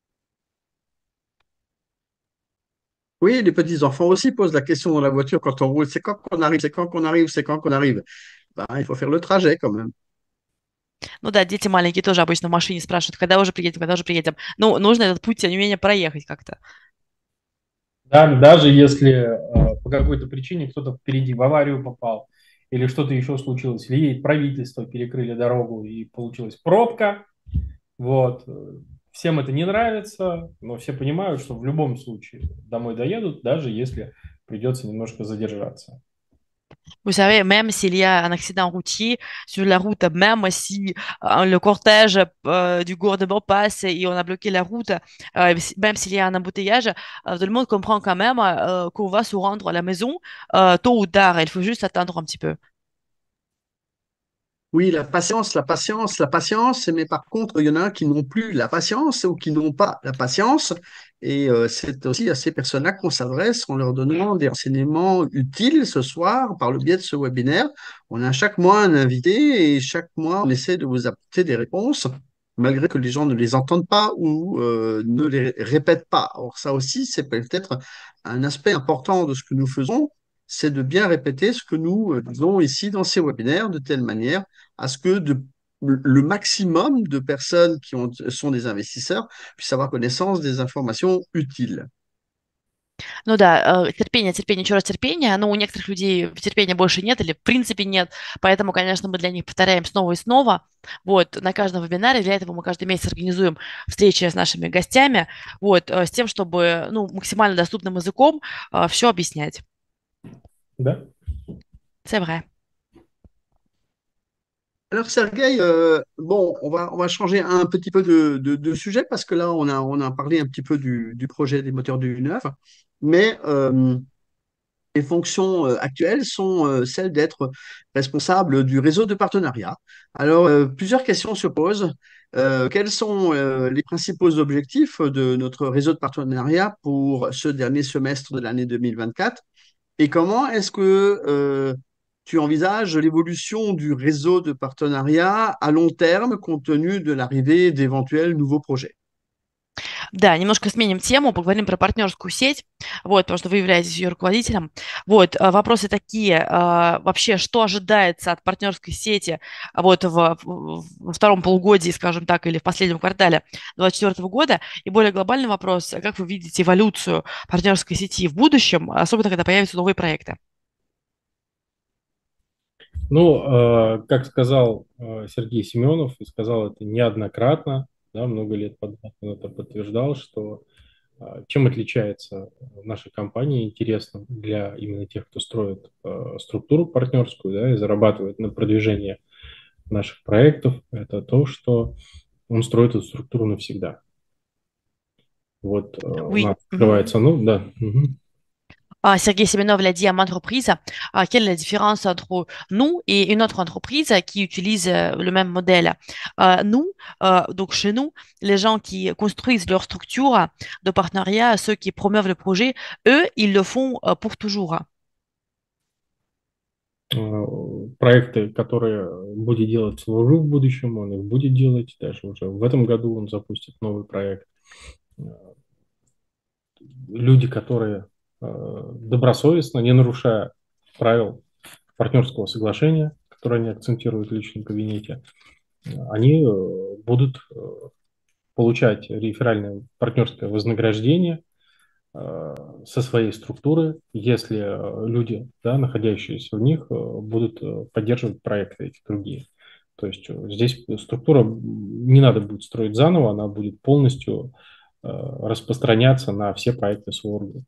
Oui, les petits-enfants aussi posent la question dans la voiture quand on roule, c'est quand qu'on arrive, c'est quand qu'on arrive, c'est quand qu'on arrive. Ben, il faut faire le trajet quand même. Ну да, дети маленькие тоже обычно в машине спрашивают, когда уже приедем, когда уже приедем. Ну, нужно этот путь, тем не менее, проехать как-то. Да, даже если по какой-то причине кто-то впереди в аварию попал, или что-то еще случилось, или едет правительство, перекрыли дорогу и получилась пробка, вот. Всем это не нравится, но все понимают, что в любом случае домой доедут, даже если придется немножко задержаться. Vous savez, même s'il y a un accident routier sur la route, même si le cortège du gouvernement passe et on a bloqué la route, même s'il y a un embouteillage, tout le monde comprend quand même qu'on va se rendre à la maison tôt ou tard. Il faut juste attendre un petit peu. Oui, la patience, la patience, la patience, mais par contre, il y en a qui n'ont plus la patience ou qui n'ont pas la patience. Et c'est aussi à ces personnes-là qu'on s'adresse en leur donnant des renseignements utiles ce soir par le biais de ce webinaire. On a chaque mois un invité et chaque mois, on essaie de vous apporter des réponses, malgré que les gens ne les entendent pas ou ne les répètent pas. Or, ça aussi, c'est peut-être un aspect important de ce que nous faisons, c'est de bien répéter ce que nous disons ici dans ces webinaires de telle manière à ce que le maximum de personnes sont des investisseurs puissent avoir connaissance des informations utiles. Ну да, терпение, терпение, еще раз терпение. Но у некоторых людей терпения больше нет или в принципе нет. Поэтому, конечно, мы для них повторяем снова и снова. Вот, на каждом вебинаре. Для этого мы каждый месяц организуем встречи с нашими гостями. Вот, с тем, чтобы, ну, максимально доступным языком все объяснять. Да? C'est vrai. Alors, Sergueï, bon, on va changer un petit peu de sujet parce que là, on a parlé un petit peu du projet des moteurs du 9, mais les fonctions actuelles sont celles d'être responsable du réseau de partenariat. Alors, plusieurs questions se posent. Quels sont les principaux objectifs de notre réseau de partenariat pour ce dernier semestre de l'année 2024? Et comment est-ce que tu envisages l'évolution du réseau de partenariat à long terme compte tenu de l'arrivée d'éventuels nouveaux projets? Да, немножко сменим тему, поговорим про партнерскую сеть, вот, потому что вы являетесь ее руководителем. Вот, вопросы такие, вообще, что ожидается от партнерской сети вот во втором полугодии, скажем так, или в последнем квартале 2024 года? И более глобальный вопрос, как вы видите эволюцию партнерской сети в будущем, особенно когда появятся новые проекты? Ну, как сказал Сергей Семенов, и сказал это неоднократно, да, много лет подряд он это подтверждал, что чем отличается наша компания, интересно для именно тех, кто строит структуру партнерскую, да, и зарабатывает на продвижение наших проектов, это то, что он строит эту структуру навсегда. Вот у Oui. нас открывается, ну да. Мгм. Sergei Semenov l'a dit à maintes reprises. Quelle est la différence entre nous et une autre entreprise qui utilise le même modèle? Nous, donc chez nous, les gens qui construisent leur structure de partenariat, ceux qui promeuvent le projet, eux, ils le font pour toujours. Проекты, которые будет делать Служу в будущем, он их будет делать, даже уже в этом году он запустит новый проект. Люди, которые добросовестно, не нарушая правил партнерского соглашения, которые они акцентируют в личном кабинете, они будут получать реферальное партнерское вознаграждение со своей структуры, если люди, да, находящиеся в них, будут поддерживать проекты эти другие. То есть здесь структура не надо будет stроить заново, она будет полностью распространяться на все проекты SWOR Group.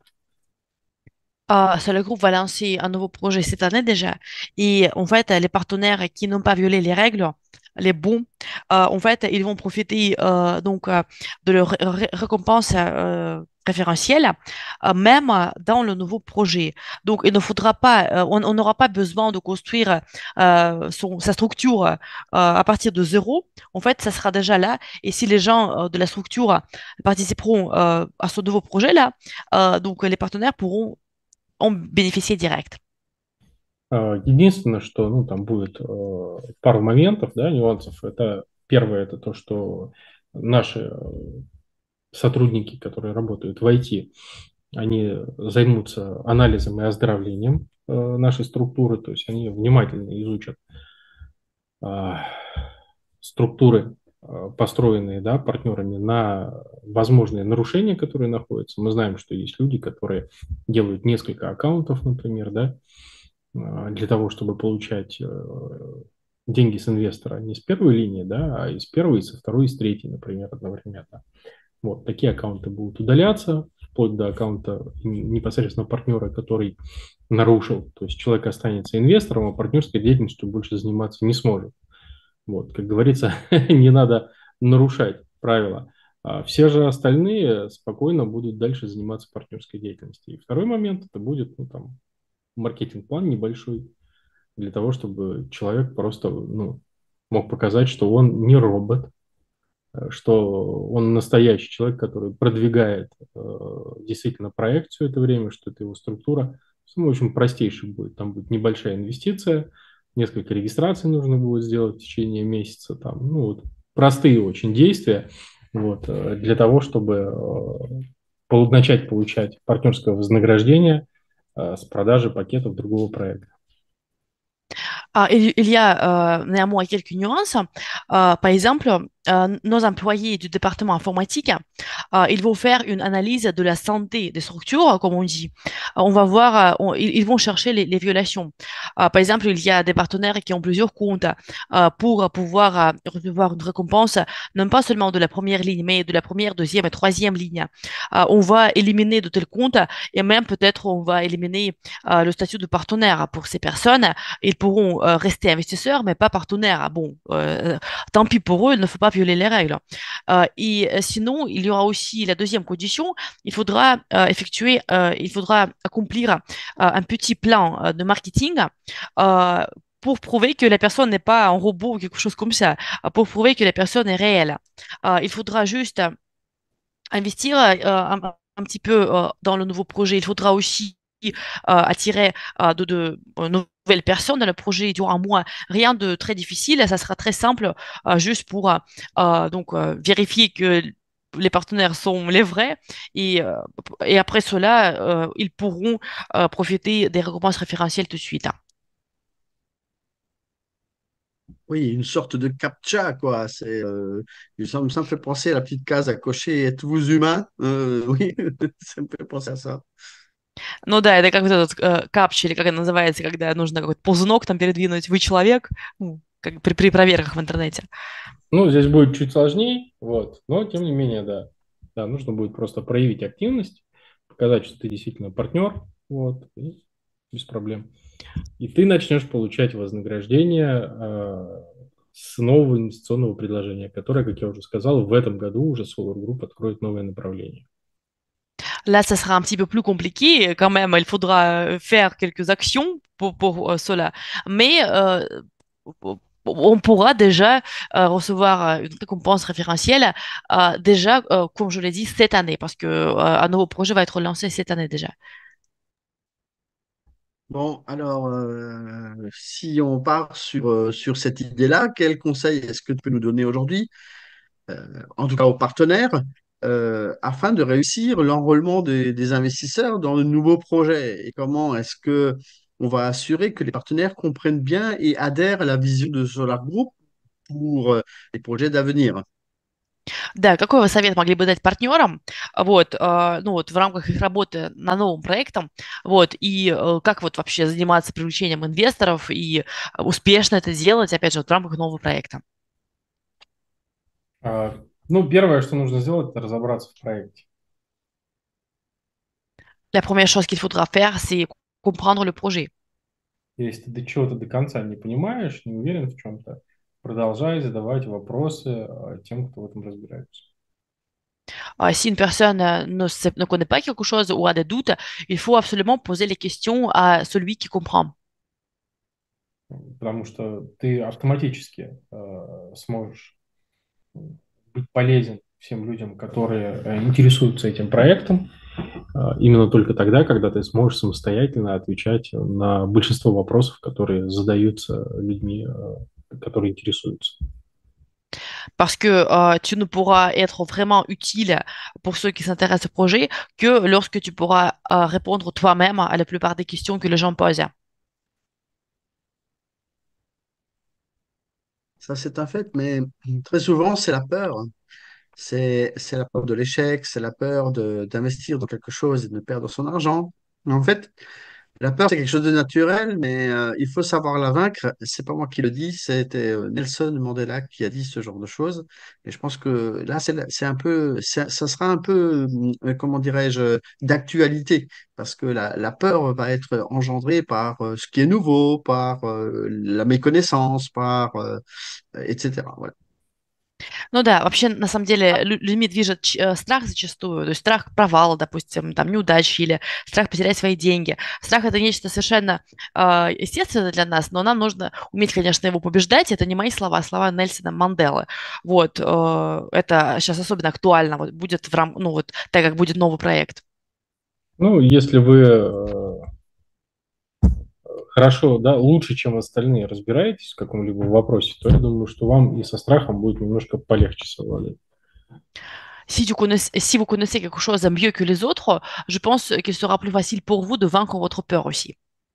Le groupe va lancer un nouveau projet cette année déjà. Et en fait, les partenaires qui n'ont pas violé les règles les bons, en fait, ils vont profiter de leur récompense préférentielle, même dans le nouveau projet. Donc, il ne faudra pas, on n'aura pas besoin de construire sa structure à partir de zéro. En fait, ça sera déjà là. Et si les gens de la structure participeront à ce nouveau projet-là, donc les partenaires pourront en bénéficier direct. Единственное, что, ну, там будет пару моментов, да, нюансов. Это первое, это то, что наши сотрудники, которые работают в IT, они займутся анализом и оздоровлением нашей структуры, то есть они внимательно изучат а, структуры, построенные, да, партнерами на возможные нарушения, которые находятся. Мы знаем, что есть люди, которые делают несколько аккаунтов, например, да, для того, чтобы получать деньги с инвестора не с первой линии, да, а из первой, со второй, и с третьей, например, одновременно. Вот такие аккаунты будут удаляться, вплоть до аккаунта непосредственно партнера, который нарушил. То есть человек останется инвестором, а партнерской деятельностью больше заниматься не сможет. Вот, как говорится, не надо нарушать правила. А все же остальные спокойно будут дальше заниматься партнерской деятельностью. И второй момент, это будет, ну, там, маркетинг-план небольшой, для того, чтобы человек просто, ну, мог показать, что он не робот, что он настоящий человек, который продвигает действительно проект все это время, что это его структура. Ну, в общем, простейший будет. Там будет небольшая инвестиция, несколько регистраций нужно будет сделать в течение месяца. Там, ну, вот, простые очень действия вот, для того, чтобы начать получать партнерское вознаграждение с продажи пакетов другого проекта. Il y a néanmoins quelques nuances. Par exemple, nos employés du département informatique, ils vont faire une analyse de la santé des structures, comme on dit. On va voir, ils vont chercher les violations. Par exemple, il y a des partenaires qui ont plusieurs comptes pour pouvoir recevoir une récompense, non pas seulement de la première ligne, mais de la première, deuxième et troisième ligne. On va éliminer de tels comptes et même peut-être on va éliminer le statut de partenaire pour ces personnes. Ils pourront rester investisseurs, mais pas partenaires. Ah bon, tant pis pour eux, il ne faut pas violer les règles. Sinon, il y aura aussi la deuxième condition. Il faudra accomplir un petit plan de marketing euh, pour prouver que la personne n'est pas un robot ou quelque chose comme ça, pour prouver que la personne est réelle. Il faudra juste investir un petit peu dans le nouveau projet. Il faudra aussi attirer de nouvelles personnes dans le projet durant un mois. Rien de très difficile, ça sera très simple, juste pour vérifier que les partenaires sont les vrais et après cela, ils pourront profiter des récompenses référentielles tout de suite. Oui, une sorte de captcha, quoi. Ça me fait penser à la petite case à cocher, êtes-vous humain? Oui, ça me fait penser à ça. Ну да, это как вот этот капча, или как это называется, когда нужно какой-то ползунок там передвинуть, вы человек, ну, как при проверках в интернете. Ну, здесь будет чуть сложнее, вот, но тем не менее, да. Да, нужно будет просто проявить активность, показать, что ты действительно партнер, вот, и без проблем. И ты начнешь получать вознаграждение с нового инвестиционного предложения, которое, как я уже сказал, в этом году уже Solar Group откроет новое направление. Là, ça sera un petit peu plus compliqué quand même. Il faudra faire quelques actions pour cela. Mais on pourra déjà recevoir une récompense référentielle déjà, comme je l'ai dit, cette année, parce que un nouveau projet va être lancé cette année déjà. Bon, alors, si on part sur cette idée-là, quel conseil est-ce que tu peux nous donner aujourd'hui, en tout cas aux partenaires, afin de réussir l'enrôlement des investisseurs dans de nouveaux projets? Et comment est-ce que on va assurer que les partenaires comprennent bien et adhèrent à la vision de Solar Group pour les projets d'avenir? Да, какой вы совет могли бы дать партнерам, вот, ну вот в рамках их работы на новом проектом, вот, и как вот вообще заниматься привлечением инвесторов и успешно это делать, опять же, вот в рамках нового проекта? Ну, первое, что нужно сделать, это разобраться в проекте. La première chose qu'il faudra faire, c'est comprendre le projet. Если ты до чего-то до конца не понимаешь, не уверен в чем-то, продолжай задавать вопросы тем, кто в этом разбирается. Si une personne ne connaît pas quelque chose ou a des doutes, il faut absolument poser les questions à celui qui comprend. Потому что ты автоматически сможешь быть полезен всем людям, которые интересуются этим проектом, именно только тогда, когда ты сможешь самостоятельно отвечать на большинство вопросов, которые задаются людьми, которые интересуются. Parce que tu ne pourras être vraiment utile pour ceux qui s'intéressent au projet que lorsque tu pourras répondre toi-même à la plupart des questions que les gens posent. Ça, c'est un fait, mais très souvent, c'est la peur. C'est la peur de l'échec, c'est la peur d'investir dans quelque chose et de perdre son argent. Mais en fait, la peur, c'est quelque chose de naturel, mais il faut savoir la vaincre. C'est pas moi qui le dis, c'était Nelson Mandela qui a dit ce genre de choses. Et je pense que là, c'est un peu, ça sera un peu, comment dirais-je, d'actualité, parce que la peur va être engendrée par ce qui est nouveau, par la méconnaissance, par etc. Voilà. Ну да, вообще, на самом деле, людьми движет страх зачастую, то есть страх провала, допустим, там, неудачи или страх потерять свои деньги. Страх — это нечто совершенно естественное для нас, но нам нужно уметь, конечно, его побеждать. Это не мои слова, а слова Нельсона Манделы. Вот, это сейчас особенно актуально вот, будет ну вот, так как будет новый проект. Ну, если вы хорошо, да, лучше, чем остальные разбираетесь в каком-либо вопросе, то я думаю, что вам и со страхом будет немножко полегче совладать. Si vous connaissez quelque chose mieux que les autres, je pense qu'il sera plus facile pour vous de vaincre votre peur aussi.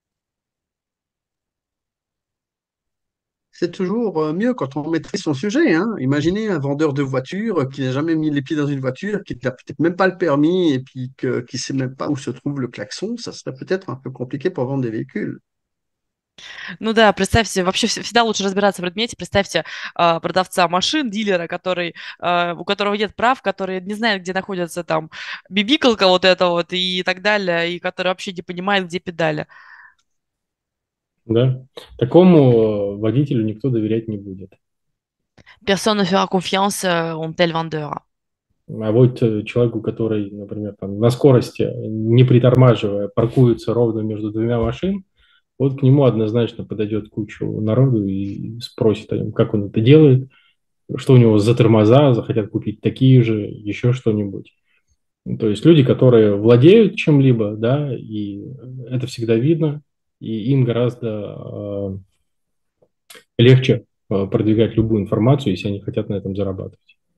C'est toujours mieux quand on maîtrise son sujet, hein. Imaginez un vendeur de voitures qui n'a jamais mis les pieds dans une voiture, qui n'a peut-être même pas le permis et puis qui ne sait même pas où se trouve le klaxon. Ça serait peut-être un peu compliqué pour vendre des véhicules. Ну да, представьте, вообще всегда лучше разбираться в предмете. Представьте продавца машин, дилера, у которого нет прав, который не знает, где находится там бибикалка вот эта вот и так далее, и который вообще не понимает, где педали. Да? Такому водителю никто доверять не будет. Personne ne fera confiance en tel vendeur. А вот человеку, который, например, там, на скорости, не притормаживая, паркуется ровно между двумя машин, вот к нему однозначно подойдет кучу народу и спросит о нем, как он это делает, что у него за тормоза, захотят купить такие же, еще что-нибудь. То есть люди, которые владеют чем-либо, да, и это всегда видно, и им garaздо легче продвигать любую информацию, если они хотят на этом зарабатывать.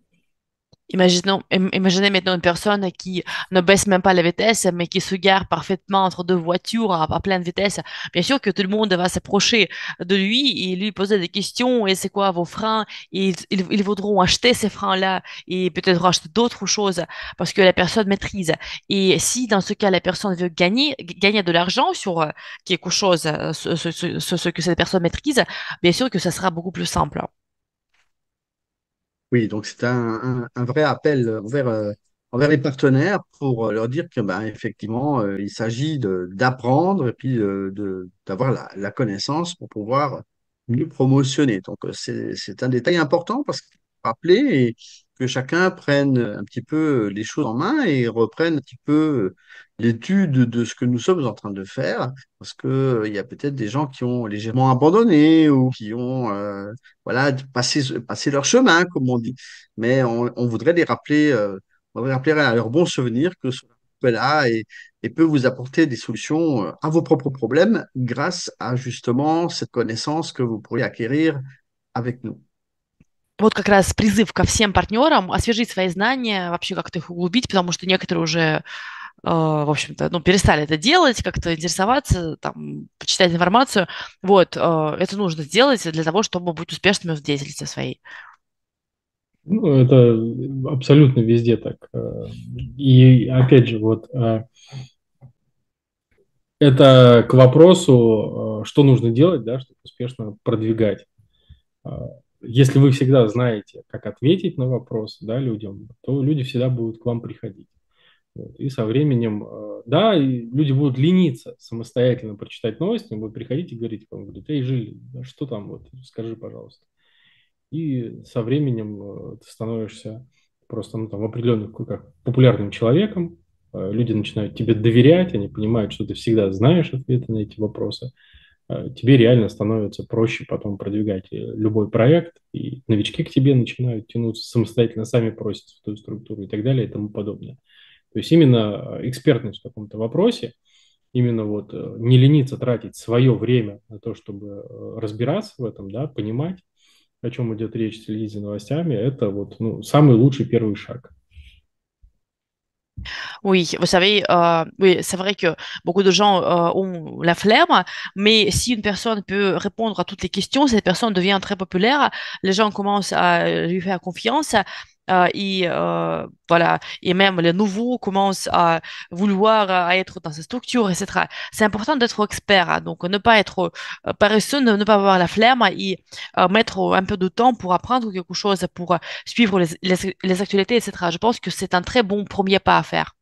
Imaginez maintenant une personne qui ne baisse même pas la vitesse, mais qui se gare parfaitement entre deux voitures à pleine vitesse. Bien sûr que tout le monde va s'approcher de lui et lui poser des questions. Et c'est quoi vos freins? Et ils voudront acheter ces freins-là et peut-être acheter d'autres choses parce que la personne maîtrise. Et si dans ce cas, la personne veut gagner de l'argent sur quelque chose, ce que cette personne maîtrise, bien sûr que ça sera beaucoup plus simple. Oui, donc c'est un vrai appel envers les partenaires pour leur dire que, ben, effectivement, il s'agit d'apprendre et puis d'avoir la connaissance pour pouvoir mieux promotionner. Donc, c'est un détail important parce qu'il faut rappeler et que chacun prenne un petit peu les choses en main et reprenne un petit peu l'étude de ce que nous sommes en train de faire parce que, il y a peut-être des gens qui ont légèrement abandonné ou qui ont voilà, passer leur chemin, comme on dit. Mais on voudrait on voudrait rappeler à leurs bons souvenirs que ce est là et peut vous apporter des solutions à vos propres problèmes grâce à justement cette connaissance que vous pourriez acquérir avec nous. Вот как раз призыв ко всем партнерам освежить свои знания, вообще как-то их углубить, потому что некоторые уже, в общем-то, ну, перестали это делать, как-то интересоваться, там, почитать информацию. Вот, это нужно сделать для того, чтобы быть успешными в деятельности своей. Ну, это абсолютно везде так. И опять же, вот это к вопросу, что нужно делать, да, чтобы успешно продвигать. Если вы всегда знаете, как ответить на вопрос, да, людям, то люди всегда будут к вам приходить. Вот. И со временем, да, и люди будут лениться самостоятельно прочитать новости, они будут приходить и говорить вам, говорят, эй, Жиль, что там, вот, скажи, пожалуйста. и со временем ты становишься просто ну, там, в определенных кругах популярным человеком, люди начинают тебе доверять, они понимают, что ты всегда знаешь ответы на эти вопросы, тебе реально становится проще потом продвигать любой проект, и новички к тебе начинают тянуться самостоятельно, сами просятся в ту структуру и так далее и тому подобное. То есть именно экспертность в каком-то вопросе, именно вот не лениться тратить свое время на то, чтобы разбираться в этом, да, понимать, о чем идет речь, следить за новостями, это вот ну, самый лучший первый шаг. Oui, vous savez, oui, c'est vrai que beaucoup de gens ont la flemme, mais si une personne peut répondre à toutes les questions, cette personne devient très populaire, les gens commencent à lui faire confiance. Voilà, et même les nouveaux commencent à vouloir être dans cette structure, etc. C'est important d'être expert, hein, donc ne pas être paresseux, ne pas avoir la flemme et mettre un peu de temps pour apprendre quelque chose, pour suivre les actualités, etc. Je pense que c'est un très bon premier pas à faire.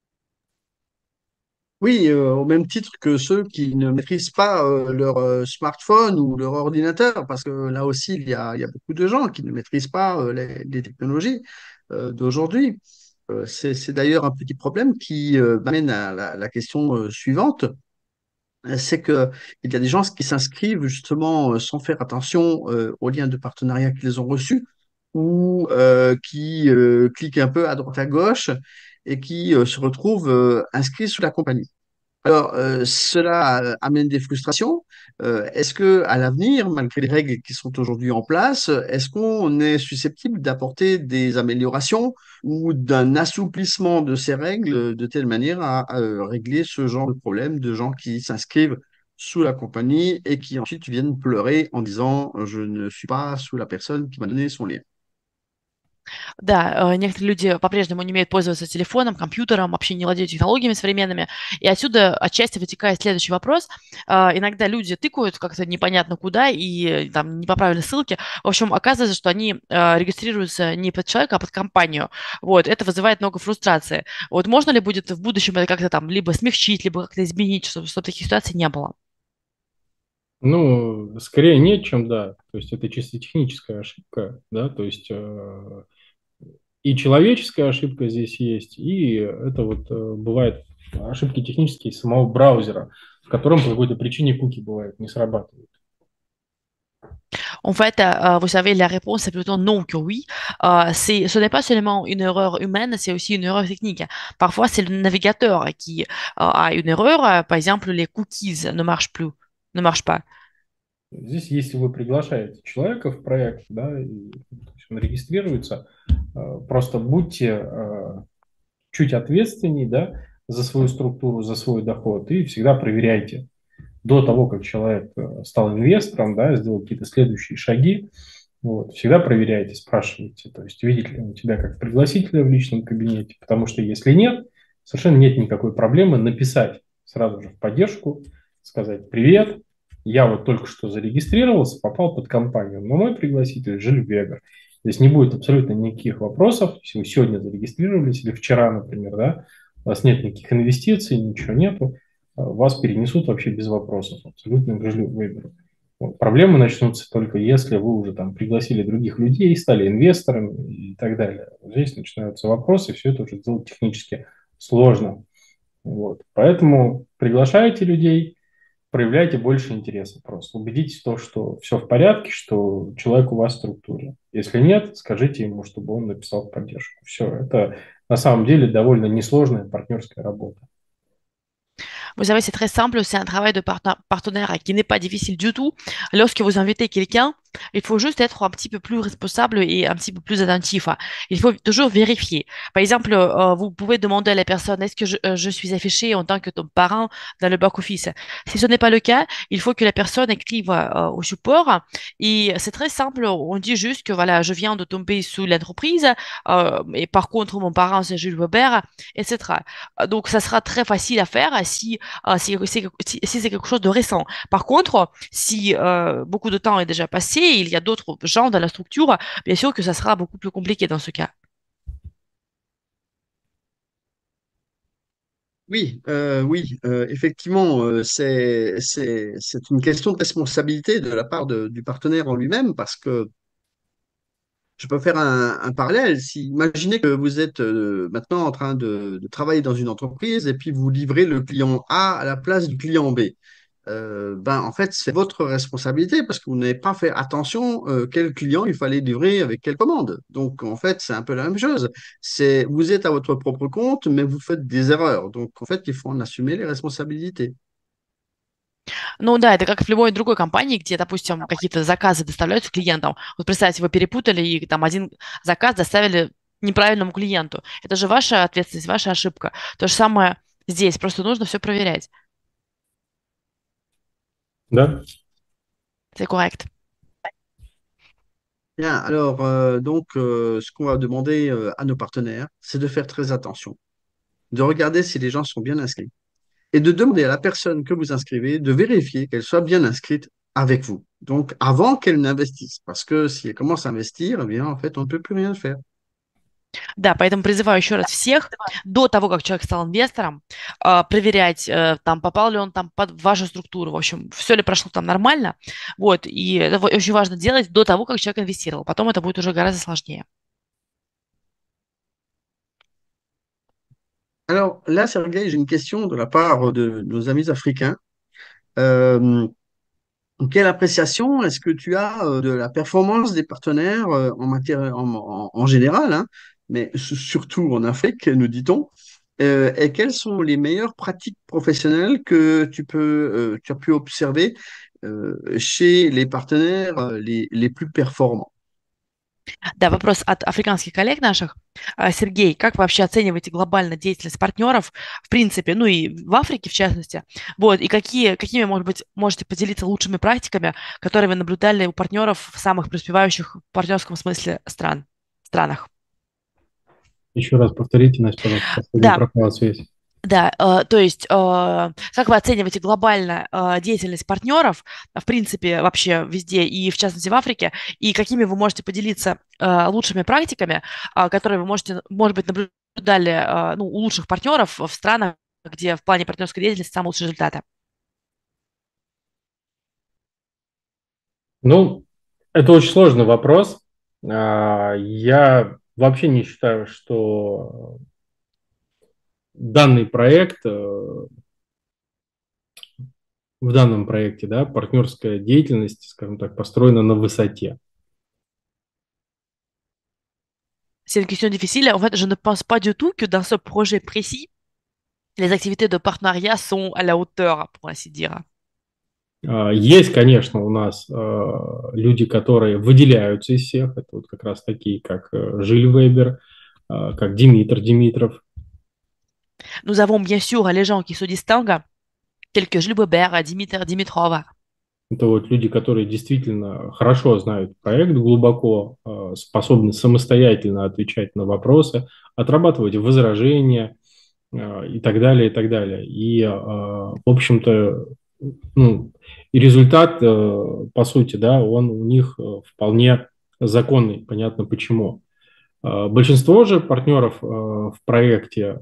Oui, au même titre que ceux qui ne maîtrisent pas leur smartphone ou leur ordinateur, parce que là aussi, il y a beaucoup de gens qui ne maîtrisent pas les technologies d'aujourd'hui. C'est d'ailleurs un petit problème qui m'amène à la question suivante. C'est que il y a des gens qui s'inscrivent justement sans faire attention aux liens de partenariat qu'ils ont reçus ou qui cliquent un peu à droite à gauche et qui se retrouvent inscrits sous la compagnie. Alors, cela amène des frustrations. Est-ce que, à l'avenir, malgré les règles qui sont aujourd'hui en place, est-ce qu'on est susceptible d'apporter des améliorations ou d'un assouplissement de ces règles de telle manière à régler ce genre de problème de gens qui s'inscrivent sous la compagnie et qui ensuite viennent pleurer en disant je ne suis pas sous la personne qui m'a donné son lien. Да, некоторые люди по-прежнему не умеют пользоваться телефоном, компьютером, вообще не владеют технологиями современными. И отсюда отчасти вытекает следующий вопрос. Иногда люди тыкают как-то непонятно куда и там не по правильной ссылке. В общем, оказывается, что они регистрируются не под человека, а под компанию. Вот, это вызывает много фрустрации. Вот можно ли будет в будущем это как-то там либо смягчить, либо как-то изменить, чтобы таких ситуаций не было? Ну, скорее нет, чем да. То есть это чисто техническая ошибка, да, то есть и человеческая ошибка здесь есть, и это вот бывает ошибки технические самого браузера, в котором по какой-то причине куки бывают, не срабатывают. En fait, vous savez, la réponse est plutôt non que oui. Ce n'est pas seulement une erreur humaine, c'est aussi une erreur technique. Parfois, c'est le navigateur qui a une erreur. Par exemple, les cookies ne marchent plus, ne marchent pas. Здесь, если вы приглашаете человека в проект, да, и, то есть он регистрируется, просто будьте чуть ответственнее, да, за свою структуру, за свой доход, и всегда проверяйте до того, как человек стал инвестором, да, сделал какие-то следующие шаги, вот, всегда проверяйте, спрашивайте, то есть видит ли он тебя как пригласителя в личном кабинете, потому что если нет, совершенно нет никакой проблемы написать сразу же в поддержку, сказать: привет, я вот только что зарегистрировался, попал под компанию, но мой пригласитель Жиль Вегар. Здесь не будет абсолютно никаких вопросов, если вы сегодня зарегистрировались или вчера, например, да, у вас нет никаких инвестиций, ничего нету, вас перенесут вообще без вопросов, абсолютно к Жилю Вегару. Вот. Проблемы начнутся только если вы уже там пригласили других людей, стали инвестором и так далее. Здесь начинаются вопросы, все это уже сделать технически сложно. Вот. Поэтому приглашайте людей, проявляйте больше интереса просто. Убедитесь в том, что все в порядке, что человек у вас в структуре. Если нет, скажите ему, чтобы он написал в поддержку. Все, это на самом деле довольно несложная партнерская работа. Vous savez, c'est très simple, c'est un travail de partenaire qui n'est pas difficile du tout. Lorsque vous invitez quelqu'un, il faut juste être un petit peu plus responsable et un petit peu plus attentif. Il faut toujours vérifier. Par exemple, vous pouvez demander à la personne, est-ce que je suis affiché en tant que ton parent dans le back-office? Si ce n'est pas le cas, il faut que la personne écrive au support. Et c'est très simple, on dit juste que voilà, je viens de tomber sous l'entreprise, et par contre, mon parent, c'est Jules Weber, etc. Donc, ça sera très facile à faire si c'est quelque chose de récent. Par contre, si beaucoup de temps est déjà passé, il y a d'autres gens dans la structure, bien sûr que ça sera beaucoup plus compliqué dans ce cas. Oui, oui, effectivement, c'est une question de responsabilité de la part du partenaire en lui-même parce que Je peux faire un parallèle. Si, imaginez que vous êtes maintenant en train de travailler dans une entreprise et puis vous livrez le client A à la place du client B. Ben, en fait, c'est votre responsabilité parce que vous n'avez pas fait attention quel client il fallait livrer avec quelle commande. Donc, en fait, c'est un peu la même chose. C'est, vous êtes à votre propre compte, mais vous faites des erreurs. Donc, en fait, il faut en assumer les responsabilités. Ну да, это как в любой другой компании, где, допустим, какие-то заказы доставляются клиентам. Вот представьте, вы перепутали и там один заказ доставили неправильному клиенту. Это же ваша ответственность, ваша ошибка. То же самое здесь. Просто нужно все проверять. Да? C'est correct. Bien, alors, ce qu'on va demander à nos partenaires, c'est de faire très attention, de regarder si les gens sont bien inscrits et de demander à la personne que vous inscrivez de vérifier qu'elle soit bien inscrite avec vous. Donc, avant qu'elle n'investisse, parce que si elle commence à investir, eh bien, en fait, on ne peut plus rien faire. Да, поэтому призываю еще раз всех до того, как человек стал инвестором, проверять, там, попал ли он там под вашу структуру, в общем, все ли прошло там нормально. Вот, и это очень важно делать до того, как человек инвестировал. Потом это будет уже гораздо сложнее. Alors là, Sergueï, j'ai une question de la part de nos amis africains. Euh, Quelle appréciation est-ce que tu as de la performance des partenaires en matière, en général, hein, mais surtout en Afrique, nous dit-on, et quelles sont les meilleures pratiques professionnelles que tu as pu observer chez les partenaires les plus performants? Да, вопрос от африканских коллег наших. Сергей, как вы вообще оцениваете глобально деятельность партнеров, в принципе, ну и в Африке в частности? Вот, и какими, может быть, можете поделиться лучшими практиками, которые вы наблюдали у партнеров в самых преуспевающих в партнерском смысле странах? Еще раз повторите, Настя, пожалуйста, последний Да, пропала связь. да, то есть, как вы оцениваете глобально деятельность партнеров, в принципе, вообще везде, и в частности в Африке, и какими вы можете поделиться лучшими практиками, которые вы можете, может быть, наблюдали ну, у лучших партнеров в странах, где в плане партнерской деятельности самые лучшие результаты? Ну, это очень сложный вопрос. Я вообще не считаю, что данный проект, в данном проекте, да, партнерская деятельность, скажем так, построена на высоте. C'est une question difficile. En fait, je ne pense pas du tout que dans ce projet précis, les activités de partenariat sont à la hauteur, pour ainsi dire. Есть, конечно, у нас люди, которые выделяются из всех. Это вот как раз такие, как Жиль Вебер, как Димитр Димитров. Nous avons bien sûr les gens qui se distinguent, tels que Gilles Weber, Dimitar Dimitrov. Это вот люди, которые действительно хорошо знают проект, глубоко способны самостоятельно отвечать на вопросы, отрабатывать возражения и так далее, и так далее. И, в общем-то, ну, и результат, по сути, да, он у них вполне законный, понятно почему. Большинство же партнеров в проекте,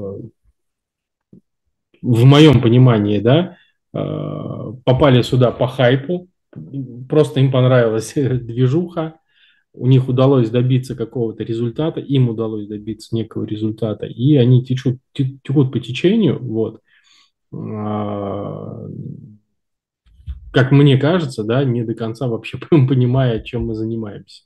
в моем понимании, да, попали сюда по хайпу, просто им понравилась движуха, у них удалось добиться какого-то результата, им удалось добиться некого результата, и они текут по течению, вот. Как мне кажется, да, не до конца вообще понимая, чем мы занимаемся.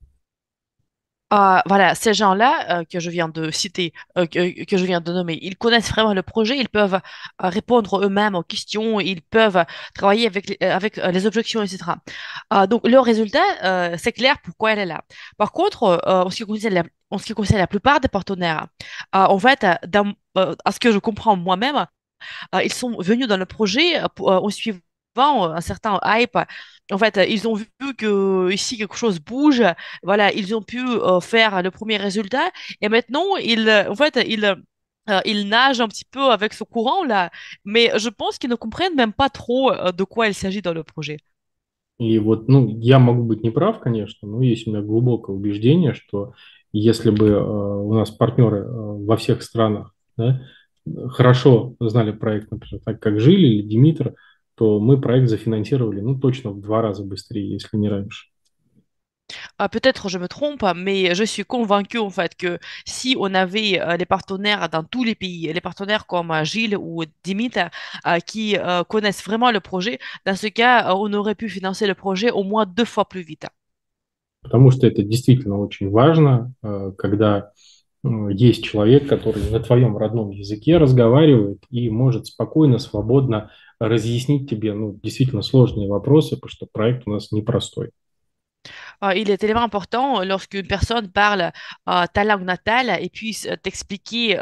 Voilà, ces gens-là que je viens de citer, que je viens de nommer, ils connaissent vraiment le projet, ils peuvent répondre eux-mêmes aux questions, ils peuvent travailler avec les objections, etc. Donc, le résultat, c'est clair pourquoi elle est là. Par contre, en ce qui concerne la plupart des partenaires, en fait, à ce que je comprends moi-même, ils sont venus dans le projet en suivant un certain hype. En fait, ils ont vu que ici quelque chose bouge. Voilà, ils ont pu faire le premier résultat. Et maintenant, en fait, ils nagent un petit peu avec ce courant là. Mais je pense qu'ils ne comprennent même pas trop de quoi il s'agit dans le projet. И вот, ну, я могу быть неправ, конечно, но есть у меня глубокое убеждение, что если бы у нас партнеры во всех странах, да, хорошо знали проект, например, так как Жили или Димитр, то мы проект зафинансировали, ну, точно в 2 раза быстрее, если не раньше. Peut-être je me trompe, mais je suis convaincue en fait que si on avait les partenaires dans tous les pays, les partenaires comme Gilles ou Dimit qui connaissent vraiment le projet, dans ce cas, on aurait pu financer le projet au moins 2 fois plus vite. Потому что это действительно очень важно, когда есть человек, который на твоем родном языке разговаривает и может spокойно, свободно разъяснить тебе, ну, действительно сложные вопросы, потому что проект у нас непростой. Il est tellement important lorsqu'une personne parle ta langue natale et puisse t'expliquer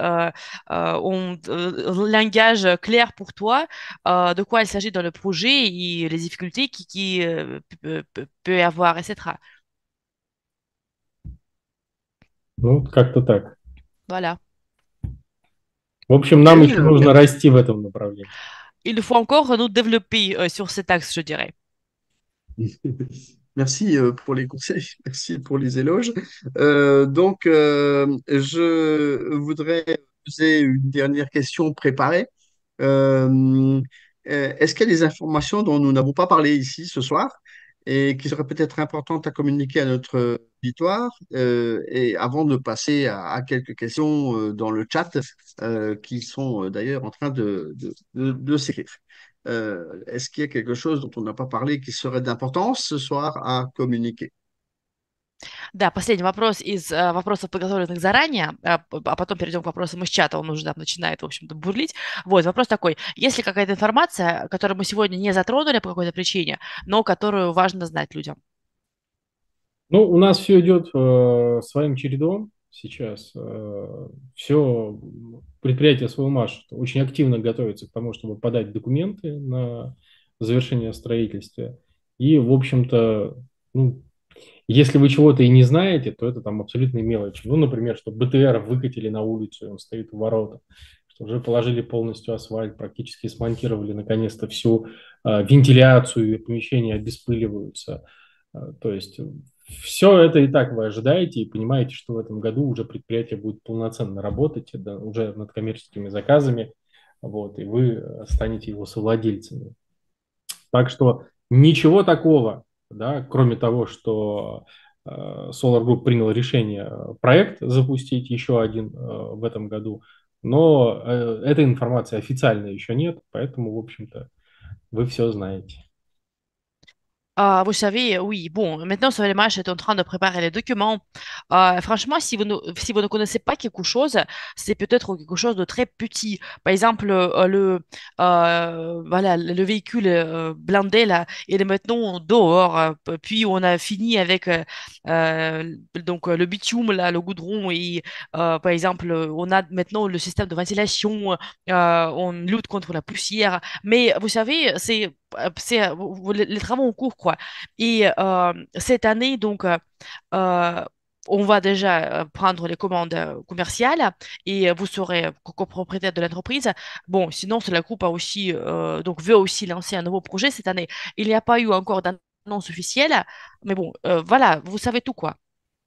en langage clair pour toi de quoi il s'agit dans le projet et les difficultés qui peut y avoir, etc. Ну, вот как-то так. Voilà. В общем, Ok, нам еще нужно расти в этом направлении. Il faut encore nous développer sur cet axe, je dirais. merci pour les conseils, merci pour les éloges. Je voudrais poser une dernière question préparée. Euh, Est-ce qu'il y a des informations dont nous n'avons pas parlé ici ce soir et qui seraient peut-être importantes à communiquer à notre auditoire et avant de passer à quelques questions dans le chat qui sont d'ailleurs en train de s'écrire. Est-ce qu'il y a quelque chose dont on n'a pas parlé qui serait d'importance ce soir à communiquer? Да, последний вопрос из вопросов, подготовленных заранее, а потом перейдем к вопросам из чата, он уже там начинает, в общем-то, бурлить. Вот, вопрос такой. Есть ли какая-то информация, которую мы сегодня не затронули по какой-то причине, но которую важно знать людям? Ну, у нас все идет своим чередом сейчас. Все предприятие «Сволмаш» очень активно готовится к тому, чтобы подать документы на завершение строительства. И, в общем-то, ну, если вы чего-то и не знаете, то это там абсолютные мелочи. Ну, например, что БТР выкатили на улицу, и он стоит у ворот, что уже положили полностью асфальт, практически смонтировали наконец-то всю вентиляцию, и помещения обеспыливаются. То есть все это и так вы ожидаете и понимаете, что в этом году уже предприятие будет полноценно работать, да, уже над коммерческими заказами, вот, и вы станете его совладельцами. Так что ничего такого, да, кроме того, что Solar Group принял решение проект запустить еще один в этом году, но этой информации официально еще нет, поэтому, в общем-то, вы все знаете. Vous savez, oui, bon, maintenant, Soleil est en train de préparer les documents. Franchement, si vous ne connaissez pas quelque chose, c'est peut-être quelque chose de très petit. Par exemple, voilà, le véhicule blindé, là, il est maintenant dehors. Puis, on a fini avec donc, le bitume, là, le goudron. Et, par exemple, on a maintenant le système de ventilation. On lutte contre la poussière. Mais vous savez, les travaux en cours, quoi. Et cette année, donc, euh, on va déjà prendre les commandes commerciales et vous serez copropriétaire de l'entreprise. Bon, sinon, c'est la groupe a aussi, donc, veut aussi lancer un nouveau projet cette année. Il n'y a pas eu encore d'annonce officielle, mais bon, voilà, vous savez tout, quoi.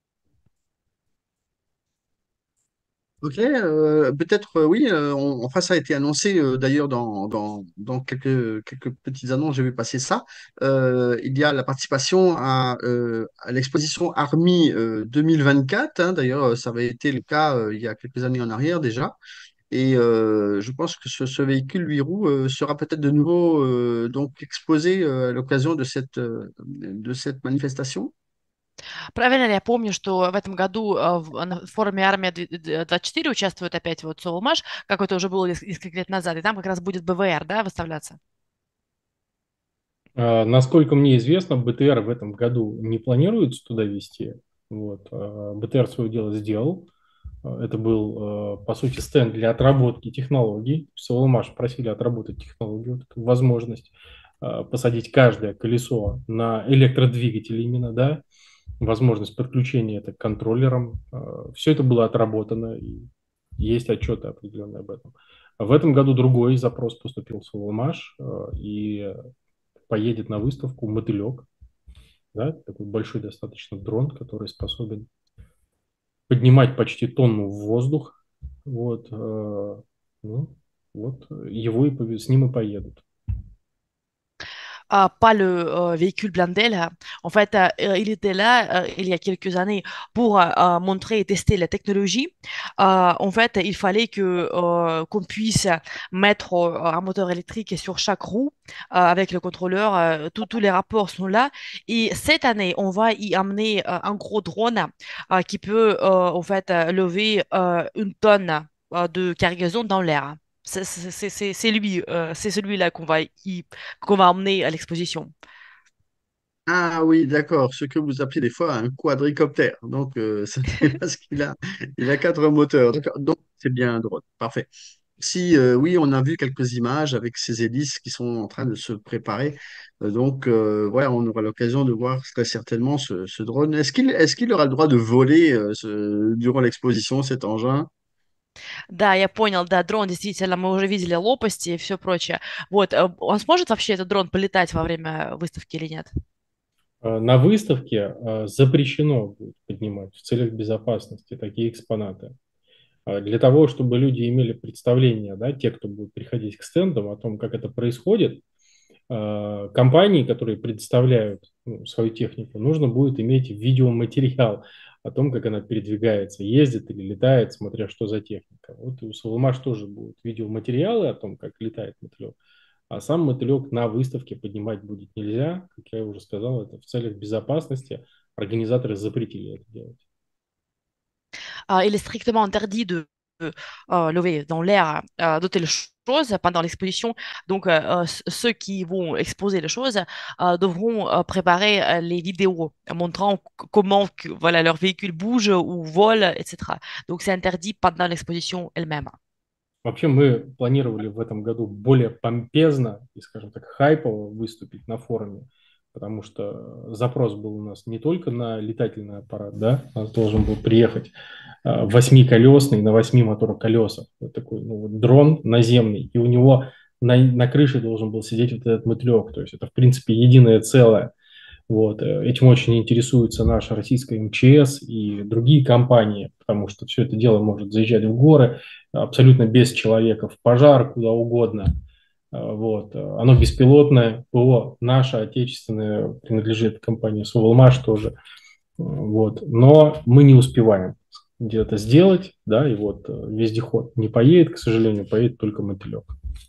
Ok, peut-être oui, enfin ça a été annoncé d'ailleurs dans quelques petites annonces, j'ai vu passer ça. Il y a la participation à l'exposition Army 2024, hein, d'ailleurs ça avait été le cas il y a quelques années en arrière déjà. Et je pense que ce véhicule 8 roues sera peut-être de nouveau donc exposé à l'occasion de cette manifestation. Правильно ли я помню, что в этом году на форуме «Армия-24» участвует опять вот Солмаш, как это уже было несколько лет назад, и там как раз будет БВР, да, выставляться? Насколько мне известно, БТР в этом году не планируется туда везти. Вот. БТР свое дело сделал. Это был, по сути, стенд для отработки технологий. Соломаш просили отработать технологию, вот эту возможность посадить каждое колесо на электродвигатель именно, да, возможность подключения это к контроллерам. Все это было отработано, и есть отчеты определенные об этом. В этом году другой запрос поступил в Соломаш, и поедет на выставку мотылек, да, такой большой достаточно дрон, который способен поднимать почти тонну в воздух. Вот, ну, вот его с ним и поедут. pas le véhicule blindé là. En fait, il était là il y a quelques années pour montrer et tester la technologie. En fait, il fallait que qu'on puisse mettre un moteur électrique sur chaque roue avec le contrôleur. Tous les rapports sont là. Et cette année, on va y amener un gros drone qui peut en fait lever une tonne de cargaison dans l'air. C'est lui, c'est celui-là qu'on va emmener à l'exposition. Ah oui, d'accord, ce que vous appelez des fois un quadricoptère. Donc, c'est parce il a quatre moteurs. D'accord. Donc, c'est bien un drone. Parfait. Si, oui, on a vu quelques images avec ces hélices qui sont en train de se préparer. Donc, voilà, on aura l'occasion de voir très certainement ce drone. Est-ce qu'il aura le droit de voler durant l'exposition, cet engin? Да, я понял, да, дрон действительно, мы уже видели лопасти и все прочее. Вот, он сможет вообще этот дрон полетать во время выставки или нет? На выставке запрещено будет поднимать в целях безопасности такие экспонаты. Для того, чтобы люди имели представление, да, те, кто будет приходить к стендам, о том, как это происходит, компании, которые представляют свою технику, нужно будет иметь видеоматериал о том, как она передвигается, ездит или летает, смотря что за техника. Вот и у Соломаш тоже будут видеоматериалы о том, как летает мотылек, а сам мотылек на выставке поднимать будет нельзя. Как я уже сказал, это в целях безопасности. Организаторы запретили это делать. Il est strictement interdit de lever dans l'air de telles choses pendant l'exposition. Donc, ceux qui vont exposer les choses devront préparer les vidéos montrant comment voilà, leur véhicule bouge ou vole, etc. Donc, c'est interdit pendant l'exposition elle-même. Вообще мы планировали в этом году более помпезно и, скажем так, хайпово выступить на форуме, потому что запрос был у нас не только на летательный аппарат, да, у нас должен был приехать восьмиколесный на 8 мотороколесах, вот такой вот дрон наземный, и у него на крыше должен был сидеть вот этот мотылек, то есть это, в принципе, единое целое. Вот. Этим очень интересуется наша российская МЧС и другие компании, потому что все это дело может заезжать в горы абсолютно без человека, в пожар, куда угодно. Вот. Оно беспилотное, ПО наше, отечественное, принадлежит компании Сувалмаш тоже. Вот. Но мы не успеваем где-то сделать, да, и вот вездеход не поедет, к сожалению, поедет только мотылек.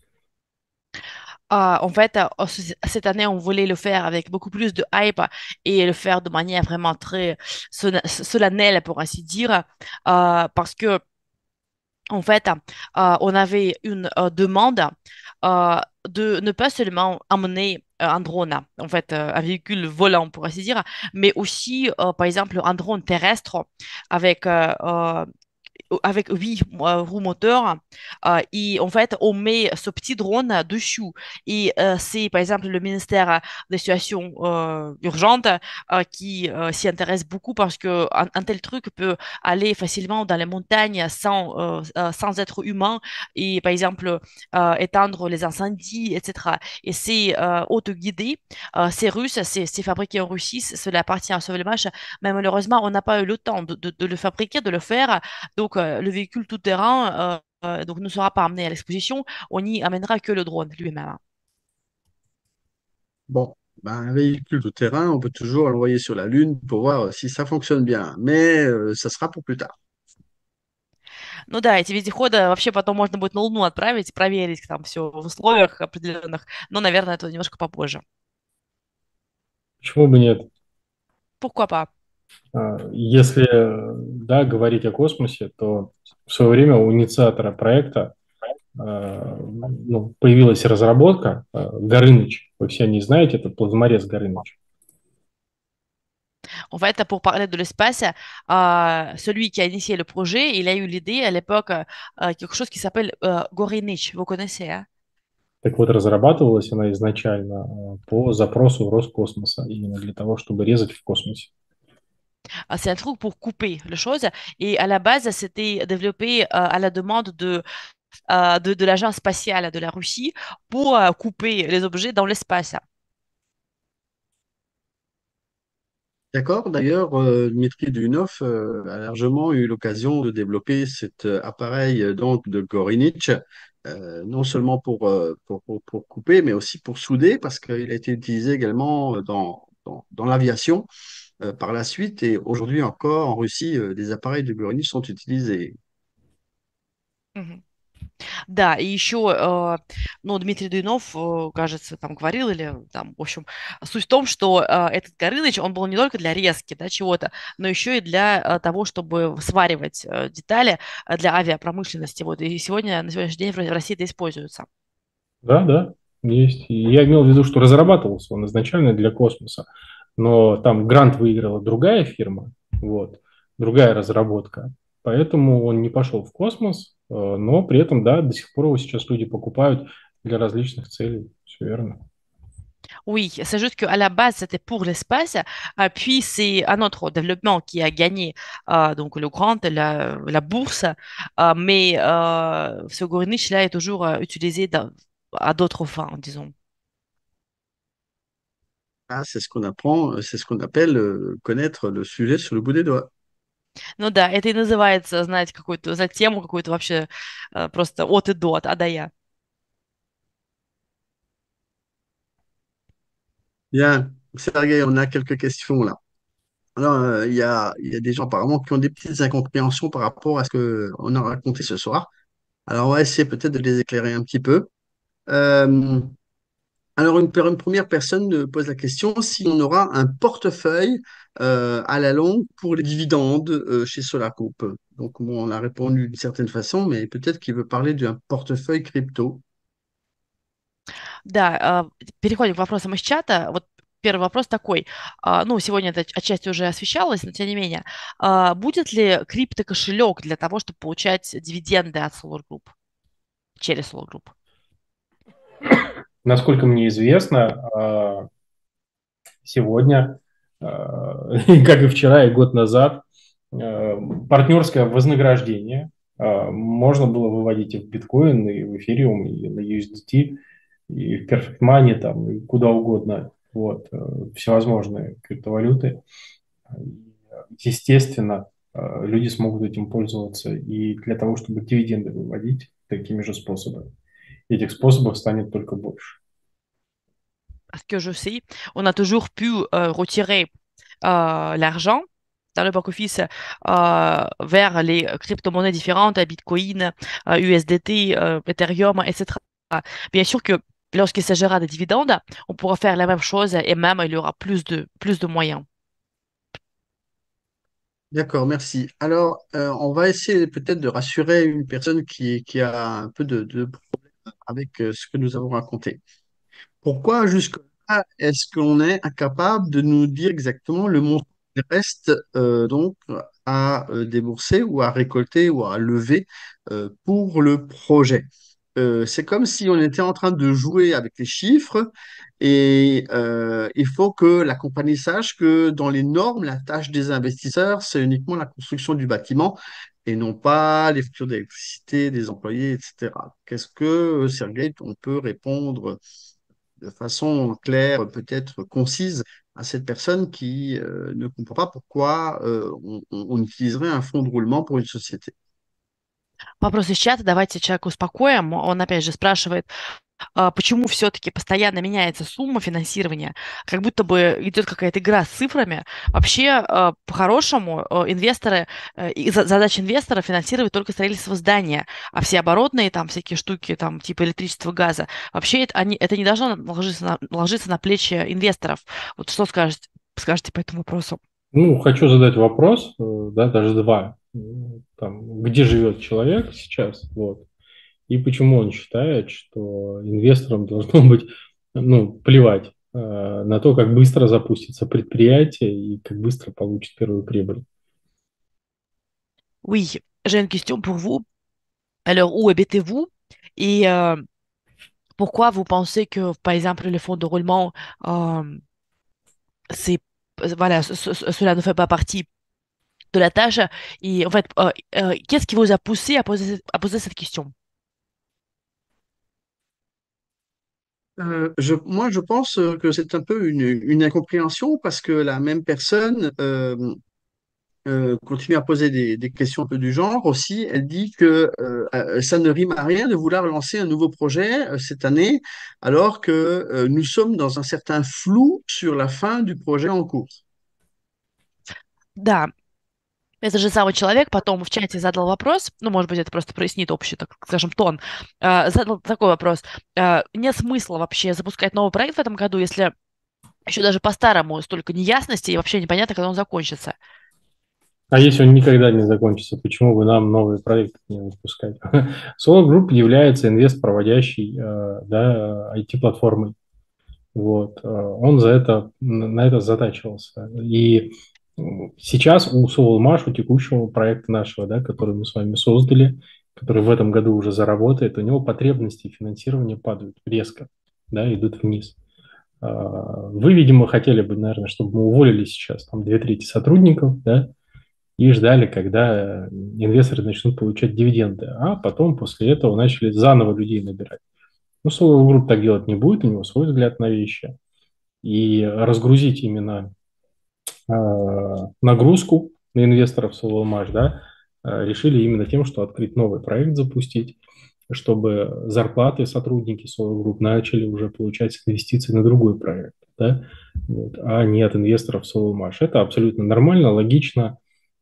En fait, cette année, on voulait le faire avec beaucoup plus de hype et le faire de manière vraiment très solennelle, pour ainsi dire, parce que en fait, on avait une demande de ne pas seulement amener un drone, en fait, un véhicule volant, pour ainsi dire, mais aussi, par exemple, un drone terrestre avec avec 8 roues moteurs. Et en fait, on met ce petit drone dessus. Et c'est par exemple le ministère des situations urgentes qui s'y intéresse beaucoup parce que un tel truc peut aller facilement dans les montagnes sans être humain et par exemple éteindre les incendies, etc. Et c'est autoguidé, c'est russe, c'est fabriqué en Russie, cela appartient à Sovelmash, mais malheureusement, on n'a pas eu le temps de le fabriquer, de le faire. Donc, le véhicule tout-terrain donc, ne sera pas amené à l'exposition. On n'y amènera que le drone lui-même. Bon, ben, un véhicule tout terrain, on peut toujours l'envoyer sur la Lune pour voir si ça fonctionne bien. Mais ça sera pour plus tard. Ну да, эти вездеходы вообще потом можно будет на Луну отправить, проверить там все в условиях определенных. Но, наверное, это немножко попозже. Почему бы нет? Pourquoi pas? Если, да, говорить о космосе, то в свое время у инициатора проекта ну, появилась разработка Горыныч. Вы все не знаете, это плазморез Горыныч. En fait, pour parler de l'espace, celui qui a initié le projet, il a eu l'idée à l'époque quelque chose qui s'appelle Gorinich. Vous connaissez, hein? Так вот, разрабатывалась она изначально по запросу Роскосмоса, именно для того, чтобы резать в космосе. C'est un truc pour couper les choses. Et à la base, c'était développé à la demande de l'agence spatiale de la Russie pour couper les objets dans l'espace. D'accord. D'ailleurs, Dmitri Duyunov a largement eu l'occasion de développer cet appareil donc de Gorinich, non seulement pour couper, mais aussi pour souder, parce qu'il a été utilisé également dans l'aviation par la suite. Et aujourd'hui encore, en Russie, des appareils de Gorinich sont utilisés. Мгм. Да, и еще, ну, Дмитрий Дуйнов, кажется, там говорил, или там, в общем, суть в том, что этот Горыныч, он был не только для резки, да, чего-то, но еще и для того, чтобы сваривать детали для авиапромышленности. Вот, и сегодня, на сегодняшний день в России это используется. Да, да, есть. И я имел в виду, что разрабатывался он изначально для космоса, но там грант выиграла другая фирма, вот, другая разработка, поэтому он не пошел в космос, но при этом, да, до sих пор его сейчас люди покупают для различных целей. Все верно. Oui, c'est juste qu'à la base, c'était pour l'espace, puis c'est un autre développement qui a gagné donc le grant, la bourse, mais ce Gorinich-là est toujours utilisé à d'autres fins, disons. Ah, c'est ce qu'on apprend, c'est ce qu'on appelle connaître le sujet sur le bout des doigts. Ну да, это и называется знать какую-то, знать тему какую-то вообще просто от и до, от А до Я. Bien, Sergei, on a quelques questions là. Alors, il y a des gens apparemment qui ont des petites incompréhensions par rapport à ce qu'on a raconté ce soir. Alors, on va essayer peut-être de les éclairer un petit peu. Euh, alors, une première personne pose la question si on aura un portefeuille à la longue pour les dividendes chez SolarCoup. Donc, bon, on a répondu d'une certaine façon, mais peut-être qu'il veut parler d'un portefeuille crypto. Да, переходим к вопросам из чата. Вот первый вопрос такой. Ну, сегодня это отчасти уже освещалось, но тем не менее. Будет ли криптокошелек для того, чтобы получать дивиденды от Solar Group, через Solar Group? Насколько мне известно, сегодня, как и вчера, и год назад, партнерское вознаграждение можно было выводить и в биткоин, и в эфириум, и на USDT, и в Perfect Money, там, и куда угодно. Вот, всевозможные криптовалюты. Естественно, люди смогут этим пользоваться и для того, чтобы дивиденды выводить такими же способами. Этих способов станет только больше. Parce que je sais, on a toujours pu retirer l'argent dans le back-office vers les crypto-monnaies différentes, Bitcoin, USDT, Ethereum, etc. Bien sûr que lorsqu'il s'agira de dividendes, on pourra faire la même chose et même il y aura plus de moyens. D'accord, merci. Alors, on va essayer peut-être de rassurer une personne qui a un peu de problème avec ce que nous avons raconté. Pourquoi jusque-là est-ce qu'on est incapable de nous dire exactement le montant qui reste donc à débourser ou à récolter ou à lever pour le projet? C'est comme si on était en train de jouer avec les chiffres et il faut que la compagnie sache que dans les normes, la tâche des investisseurs, c'est uniquement la construction du bâtiment et non pas les factures d'électricité des employés, etc. Qu'est-ce que, Sergei, on peut répondre de façon claire, peut-être concise, à cette personne qui ne comprend pas pourquoi on utiliserait un fonds de roulement pour une société. Вопрос из чата, давайте человека успокоим. Он опять же спрашивает, почему все-таки постоянно меняется сумма финансирования, как будто бы идет какая-то игра с цифрами. Вообще, по-хорошему, инвесторы, задача инвестора финансировать только строительство здания, а все оборотные там всякие штуки, там типа электричества, газа, вообще это не должно ложиться на плечи инвесторов. Вот что скажете по этому вопросу? Ну, хочу задать вопрос, да, даже два. Там, где живет человек сейчас, вот, и почему он считает, что инвесторам должно быть, ну, плевать на то, как быстро запустится предприятие и как быстро получит первую прибыль. Oui, j'ai une question pour vous. Alors, où habitez-vous? Et pourquoi vous pensez que, par exemple, le fonds de roulement, euh, c'est, voilà, cela ne fait pas partie de la tâche? Et en fait, qu'est-ce qui vous a poussé à poser cette question? Moi, je pense que c'est un peu une incompréhension parce que la même personne continue à poser des questions un peu du genre aussi. Elle dit que ça ne rime à rien de vouloir lancer un nouveau projet cette année alors que nous sommes dans un certain flou sur la fin du projet en cours. Да, этот же самый человек потом в чате задал вопрос, ну, может быть, это просто прояснит общий, так скажем, тон, задал такой вопрос. Нет смысла вообще запускать новый проект в этом году, если еще даже по-старому столько неясностей и вообще непонятно, когда он закончится. А если он никогда не закончится, почему бы нам новые проекты не выпускать? Solo Group является инвест-проводящей да, IT-платформой. Вот. Он за это, на это затачивался. И сейчас у Soulmash, у текущего проекта нашего, да, который мы с вами создали, который в этом году уже заработает, у него потребности финансирования падают резко, да, идут вниз. Вы, видимо, хотели бы, наверное, чтобы мы уволили сейчас там 2/3 сотрудников, да, и ждали, когда инвесторы начнут получать дивиденды, а потом после этого начали заново людей набирать. Ну, Solo Group так делать не будет, у него свой взгляд на вещи. И разгрузить именно нагрузку на инвесторов Soulmash, да, решили именно тем, что открыть новый проект, запустить, чтобы зарплаты сотрудники Solo Group начали уже получать инвестиции на другой проект, да, вот, а не от инвесторов Soulmash. Это абсолютно нормально, логично,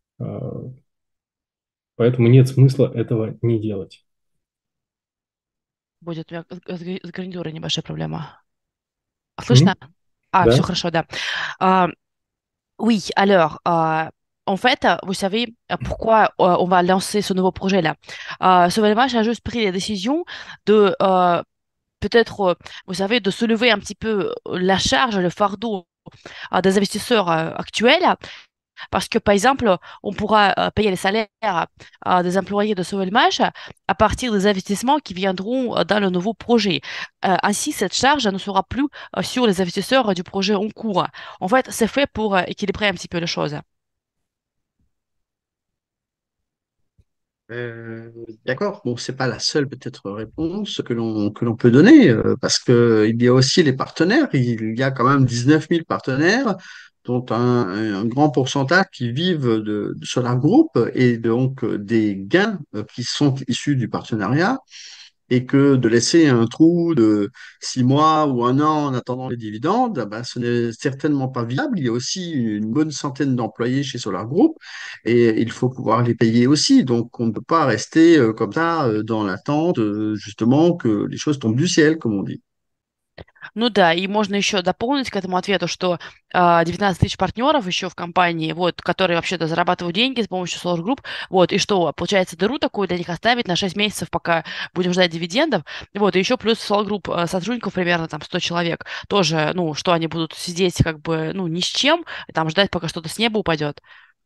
поэтому нет смысла этого не делать. Будет у меня с гарнитурой небольшая проблема. Слышно? М? Все Да? хорошо, да. Euh, oui, alors, en fait, vous savez pourquoi on va lancer ce nouveau projet-là. Sauvetage a juste pris la décision de peut-être, vous savez, de soulever un petit peu la charge, le fardeau des investisseurs actuels. Parce que, par exemple, on pourra payer les salaires des employés de Sauvelmage à partir des investissements qui viendront dans le nouveau projet. Ainsi, cette charge ne sera plus sur les investisseurs du projet en cours. En fait, c'est fait pour équilibrer un petit peu les choses. D'accord, bon, c'est pas la seule peut-être réponse que l'on peut donner, parce que il y a aussi les partenaires. Il y a quand même 19 000 partenaires, dont un grand pourcentage qui vivent de Solar Group et donc des gains qui sont issus du partenariat et que de laisser un trou de 6 mois ou un an en attendant les dividendes, ben, ce n'est certainement pas viable. Il y a aussi une bonne centaine d'employés chez Solar Group et il faut pouvoir les payer aussi. Donc, on ne peut pas rester comme ça dans l'attente, justement, que les choses tombent du ciel, comme on dit. Ну да, и можно еще дополнить к этому ответу, что 19 тысяч партнеров еще в компании, вот, которые вообще-то зарабатывают деньги с помощью Solar Group, вот, и что, получается, дыру такую для них оставить на 6 месяцев, пока будем ждать дивидендов, вот, и еще плюс Solar Group сотрудников примерно там 100 человек, тоже, ну, что они будут сидеть как бы, ну, ни с чем, и там ждать, пока что-то с неба упадет.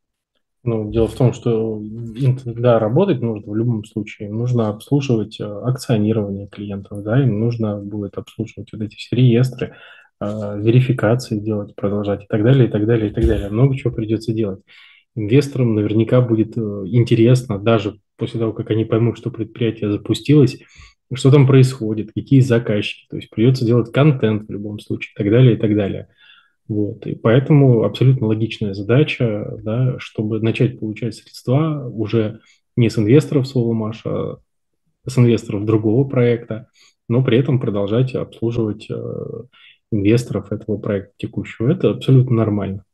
Ну, дело в том, что им тогда работать нужно в любом случае. Им нужно обслуживать акционирование клиентов, да, им нужно будет обслуживать вот эти все реестры, верификации делать, продолжать и так далее, и так далее, и так далее. Много чего придется делать. Инвесторам наверняка будет интересно, даже после того, как они поймут, что предприятие запустилось, что там происходит, какие заказчики. То есть придется делать контент в любом случае, и так далее, и так далее. Вот. И поэтому абсолютно логичная задача, да, чтобы начать получать средства уже не с инвесторов Soulmash, а с инвесторов другого проекта, но при этом продолжать обслуживать инвесторов этого проекта текущего. Это абсолютно нормально.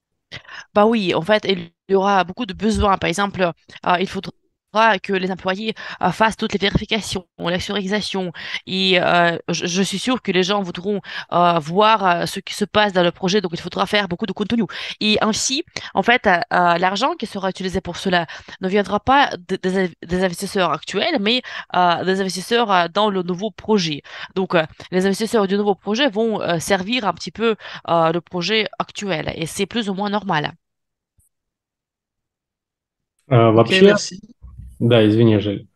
Bah oui, en fait, il y aura beaucoup de besoins. Par exemple, il faudra que les employés fassent toutes les vérifications, l'extériorisation. Et je suis sûre que les gens voudront voir ce qui se passe dans le projet. Donc, il faudra faire beaucoup de contenu. Et ainsi, en fait, l'argent qui sera utilisé pour cela ne viendra pas des investisseurs actuels, mais des investisseurs dans le nouveau projet. Donc, les investisseurs du nouveau projet vont servir un petit peu le projet actuel. Et c'est plus ou moins normal. Ok, Вообще, merci. да, извини, Жель,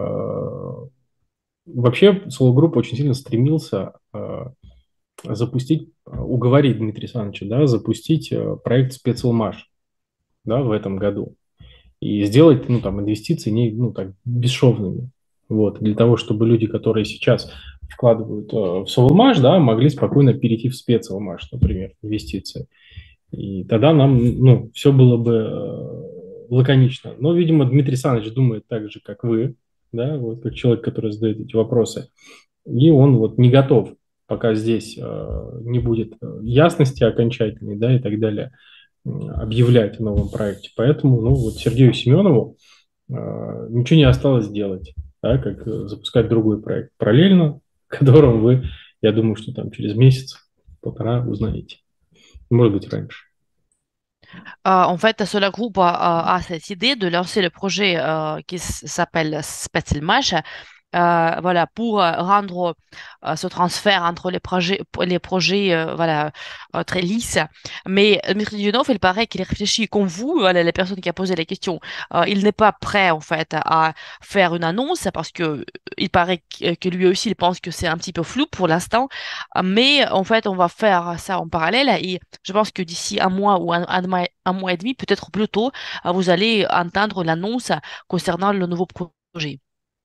вообще Solo Group очень сильно стремился запустить, уговорить Дмитрия Александровича, да, запустить проект Спецлмаш, да, в этом году. И сделать, ну, там, инвестиции не, ну, так, бесшовными. Вот, для того, чтобы люди, которые сейчас вкладывают в Sovelmash, да, могли спокойно перейти в спецSovelmash, например, инвестиции. И тогда нам, ну, все было бы лаконично. Но, видимо, Дмитрий Александрович думает так же, как вы, да, вот как человек, который задает эти вопросы. И он вот не готов, пока здесь не будет ясности окончательной, да, и так далее, объявлять о новом проекте. Поэтому, ну, вот Сергею Семенову ничего не осталось делать, да, как запускать другой проект параллельно, о котором вы, я думаю, что там через месяц-полтора узнаете. Может быть, раньше. En fait, Solar Group a cette idée de lancer le projet qui s'appelle Spetselmash, voilà, pour rendre ce transfert entre les projets voilà, très lisses. Mais Dmitry Dionov, il paraît qu'il réfléchit comme vous, voilà, la personne qui a posé la question. Il n'est pas prêt, en fait, à faire une annonce parce que il paraît que lui aussi, il pense que c'est un petit peu flou pour l'instant. Mais en fait, on va faire ça en parallèle et je pense que d'ici un mois ou un mois et demi, peut-être plus tôt, vous allez entendre l'annonce concernant le nouveau projet.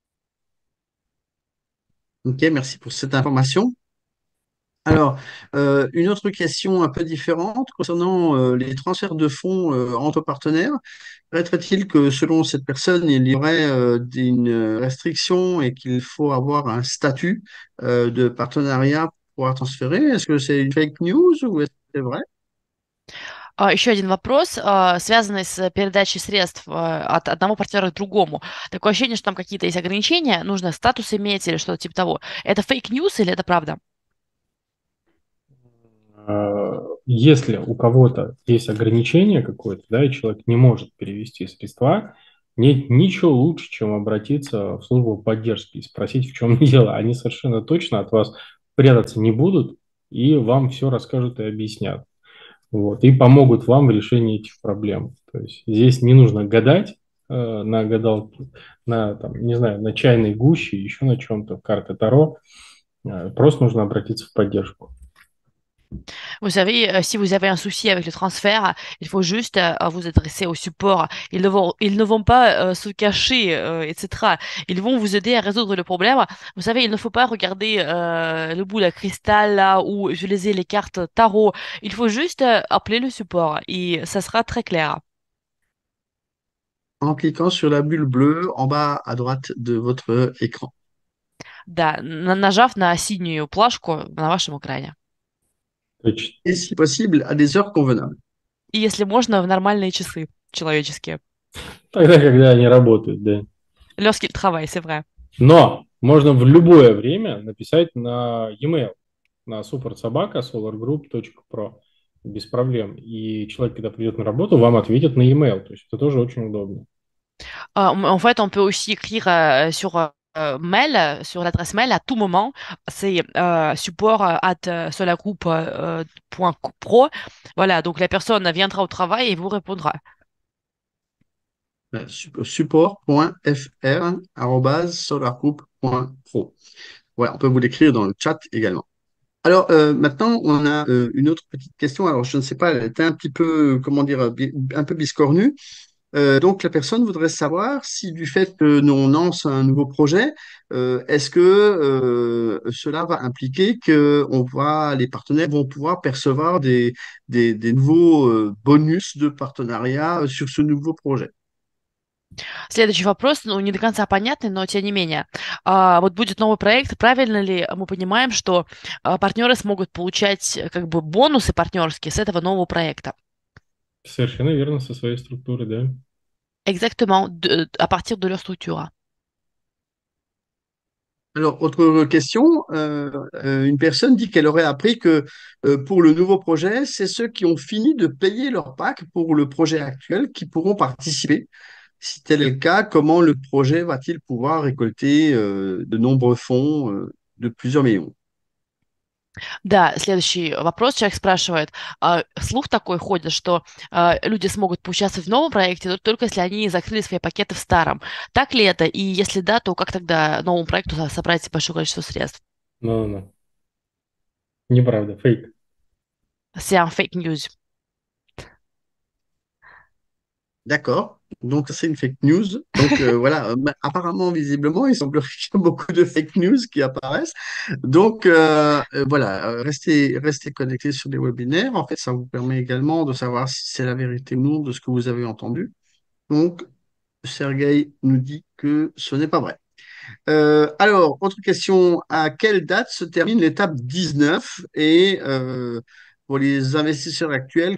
Ok, merci pour cette information. Alors, une autre question un peu différente concernant les transferts de fonds entre partenaires. Paraîtrait-il que selon cette personne, il y aurait une restriction et qu'il faut avoir un statut de partenariat pour pouvoir transférer? Est-ce que c'est une fake news ou est-ce que c'est vrai? Еще один вопрос, связанный с передачей средств от одного партнера к другому. Такое ощущение, что там какие-то есть ограничения, нужно статус иметь или что-то типа того. Это фейк-ньюс или это правда? Если у кого-то есть ограничение какое-то, да, и человек не может перевести средства, нет ничего лучше, чем обратиться в службу поддержки и спросить, в чем дело. Они совершенно точно от вас прятаться не будут и вам все расскажут и объяснят. Вот, и помогут вам в решении этих проблем. То есть здесь не нужно гадать на гадалке, на, там, не знаю, на чайной гуще, еще на чем-то, карты Таро. Просто нужно обратиться в поддержку. Vous savez, si vous avez un souci avec le transfert, il faut juste vous adresser au support. Ils ne vont pas se cacher, etc. Ils vont vous aider à résoudre le problème. Vous savez, il ne faut pas regarder le bout de cristal là ou utiliser les cartes tarot. Il faut juste appeler le support et ça sera très clair. En cliquant sur la bulle bleue en bas à droite de votre écran. Да, нажав на синюю плашку на вашем экране. Точно. Et si possible, à des heures convenables. И если можно, в нормальные часы человеческие. Тогда, когда они работают, да. Lorsqu'il travaille, c'est vrai. Но можно в любое время написать на e-mail, на supportsobaka.solargroup.pro без проблем. И человек, когда придет на работу, вам ответит на e-mail. То есть это тоже очень удобно. En fait, on peut aussi écrire sur mail, sur l'adresse mail à tout moment. C'est support at solagroup.pro. Voilà, donc la personne viendra au travail et vous répondra. Support.fr@solargroup.pro. Ouais, on peut vous l'écrire dans le chat également. Alors maintenant, on a une autre petite question. Alors je ne sais pas, elle était un petit peu, comment dire, un peu biscornue. Donc la personne voudrait savoir si du fait que nous on lance un nouveau projet, est-ce que cela va impliquer que les partenaires vont pouvoir percevoir des nouveaux bonus de partenariat sur ce nouveau projet? Следующий вопрос, ну, не до конца понятный, но тем не менее. Вот будет новый проект, правильно ли мы понимаем, что партнеры смогут получать как бы бонусы партнерские с этого нового проекта? Совершенно верно, со своей структуры, да. Exactement, à partir de leur structure. Alors, autre question, une personne dit qu'elle aurait appris que pour le nouveau projet, c'est ceux qui ont fini de payer leur pack pour le projet actuel qui pourront participer. Si tel est le cas, comment le projet va-t-il pouvoir récolter de nombreux fonds de plusieurs millions? Да, следующий вопрос. Человек спрашивает, слух такой ходит, что люди смогут поучаствовать в новом проекте только если они закрыли свои пакеты в старом. Так ли это? И если да, то как тогда новому проекту собрать большое количество средств? Ну, неправда, фейк. C'est un fake news. D'accord. Donc, c'est une fake news. Donc, voilà, apparemment, visiblement, il semblerait qu'il y a beaucoup de fake news qui apparaissent. Donc, voilà, restez connectés sur les webinaires. En fait, ça vous permet également de savoir si c'est la vérité ou non de ce que vous avez entendu. Donc, Sergueï nous dit que ce n'est pas vrai. Alors, autre question, à quelle date se termine l'étape 19 et pour les investisseurs actuels,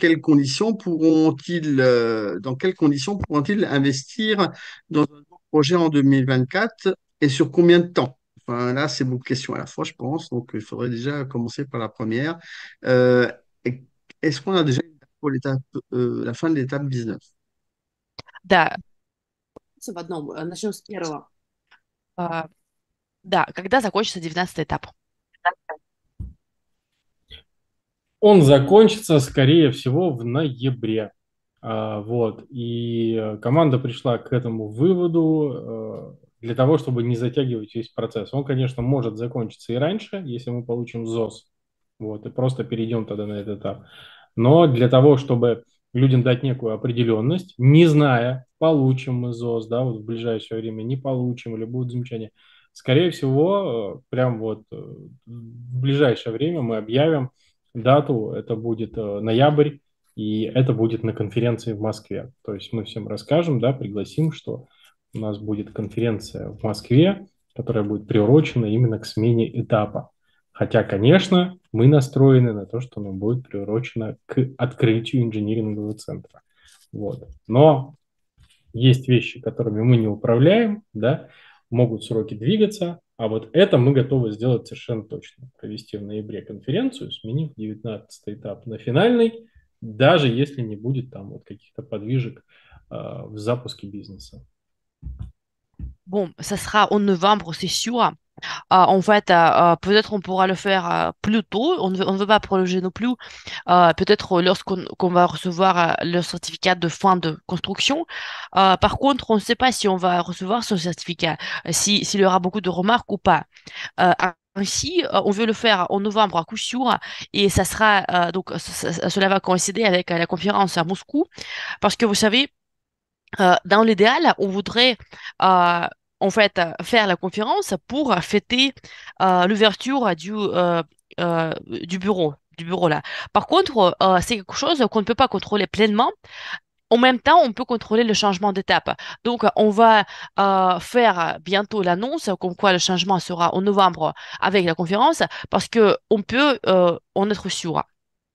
dans quelles conditions pourront-ils investir dans un projet en 2024 et sur combien de temps? Enfin, là, c'est beaucoup de questions à la fois, je pense, donc il faudrait déjà commencer par la première. Euh, et- Est-ce qu'on a déjà une date pour la fin de l'étape 19? Да, в одном. Начнем с первого. А, Да, когда закончится 19 этап? Он закончится, скорее всего, в ноябре. Вот. И команда пришла к этому выводу для того, чтобы не затягивать весь процесс. Он, конечно, может закончиться и раньше, если мы получим ЗОС. Вот, и просто перейдем тогда на этот этап. Но для того, чтобы людям дать некую определенность, не зная, получим мы ЗОС, да, вот в ближайшее время не получим или будут замечания, скорее всего, прям вот в ближайшее время мы объявим дату, это будет ноябрь, и это будет на конференции в Москве. То есть мы всем расскажем, да, пригласим, что у нас будет конференция в Москве, которая будет приурочена именно к смене этапа. Хотя, конечно, мы настроены на то, что она будет приурочена к открытию инжинирингового центра. Вот. Но есть вещи, которыми мы не управляем, да, могут сроки двигаться, а вот это мы готовы сделать совершенно точно. Провести в ноябре конференцию, сменив 19 этап на финальный, даже если не будет там вот каких-то подвижек в запуске бизнеса. Bon, ça sera en novembre, c'est sûr. Peut-être on pourra le faire plus tôt. On ne veut pas prolonger non plus. Peut-être lorsqu'on qu'on va recevoir le certificat de fin de construction. Par contre, on ne sait pas si on va recevoir ce certificat, s'il y aura beaucoup de remarques ou pas. Euh, Ainsi, on veut le faire en novembre à coup sûr et ça sera cela va coïncider avec la conférence à Moscou parce que vous savez, dans l'idéal, on voudrait faire la conférence pour fêter l'ouverture du bureau là. Par contre, c'est quelque chose qu'on ne peut pas contrôler pleinement. En même temps, on peut contrôler le changement d'étape. Donc, on va faire bientôt l'annonce comme quoi le changement sera en novembre avec la conférence parce que on peut en être sûr.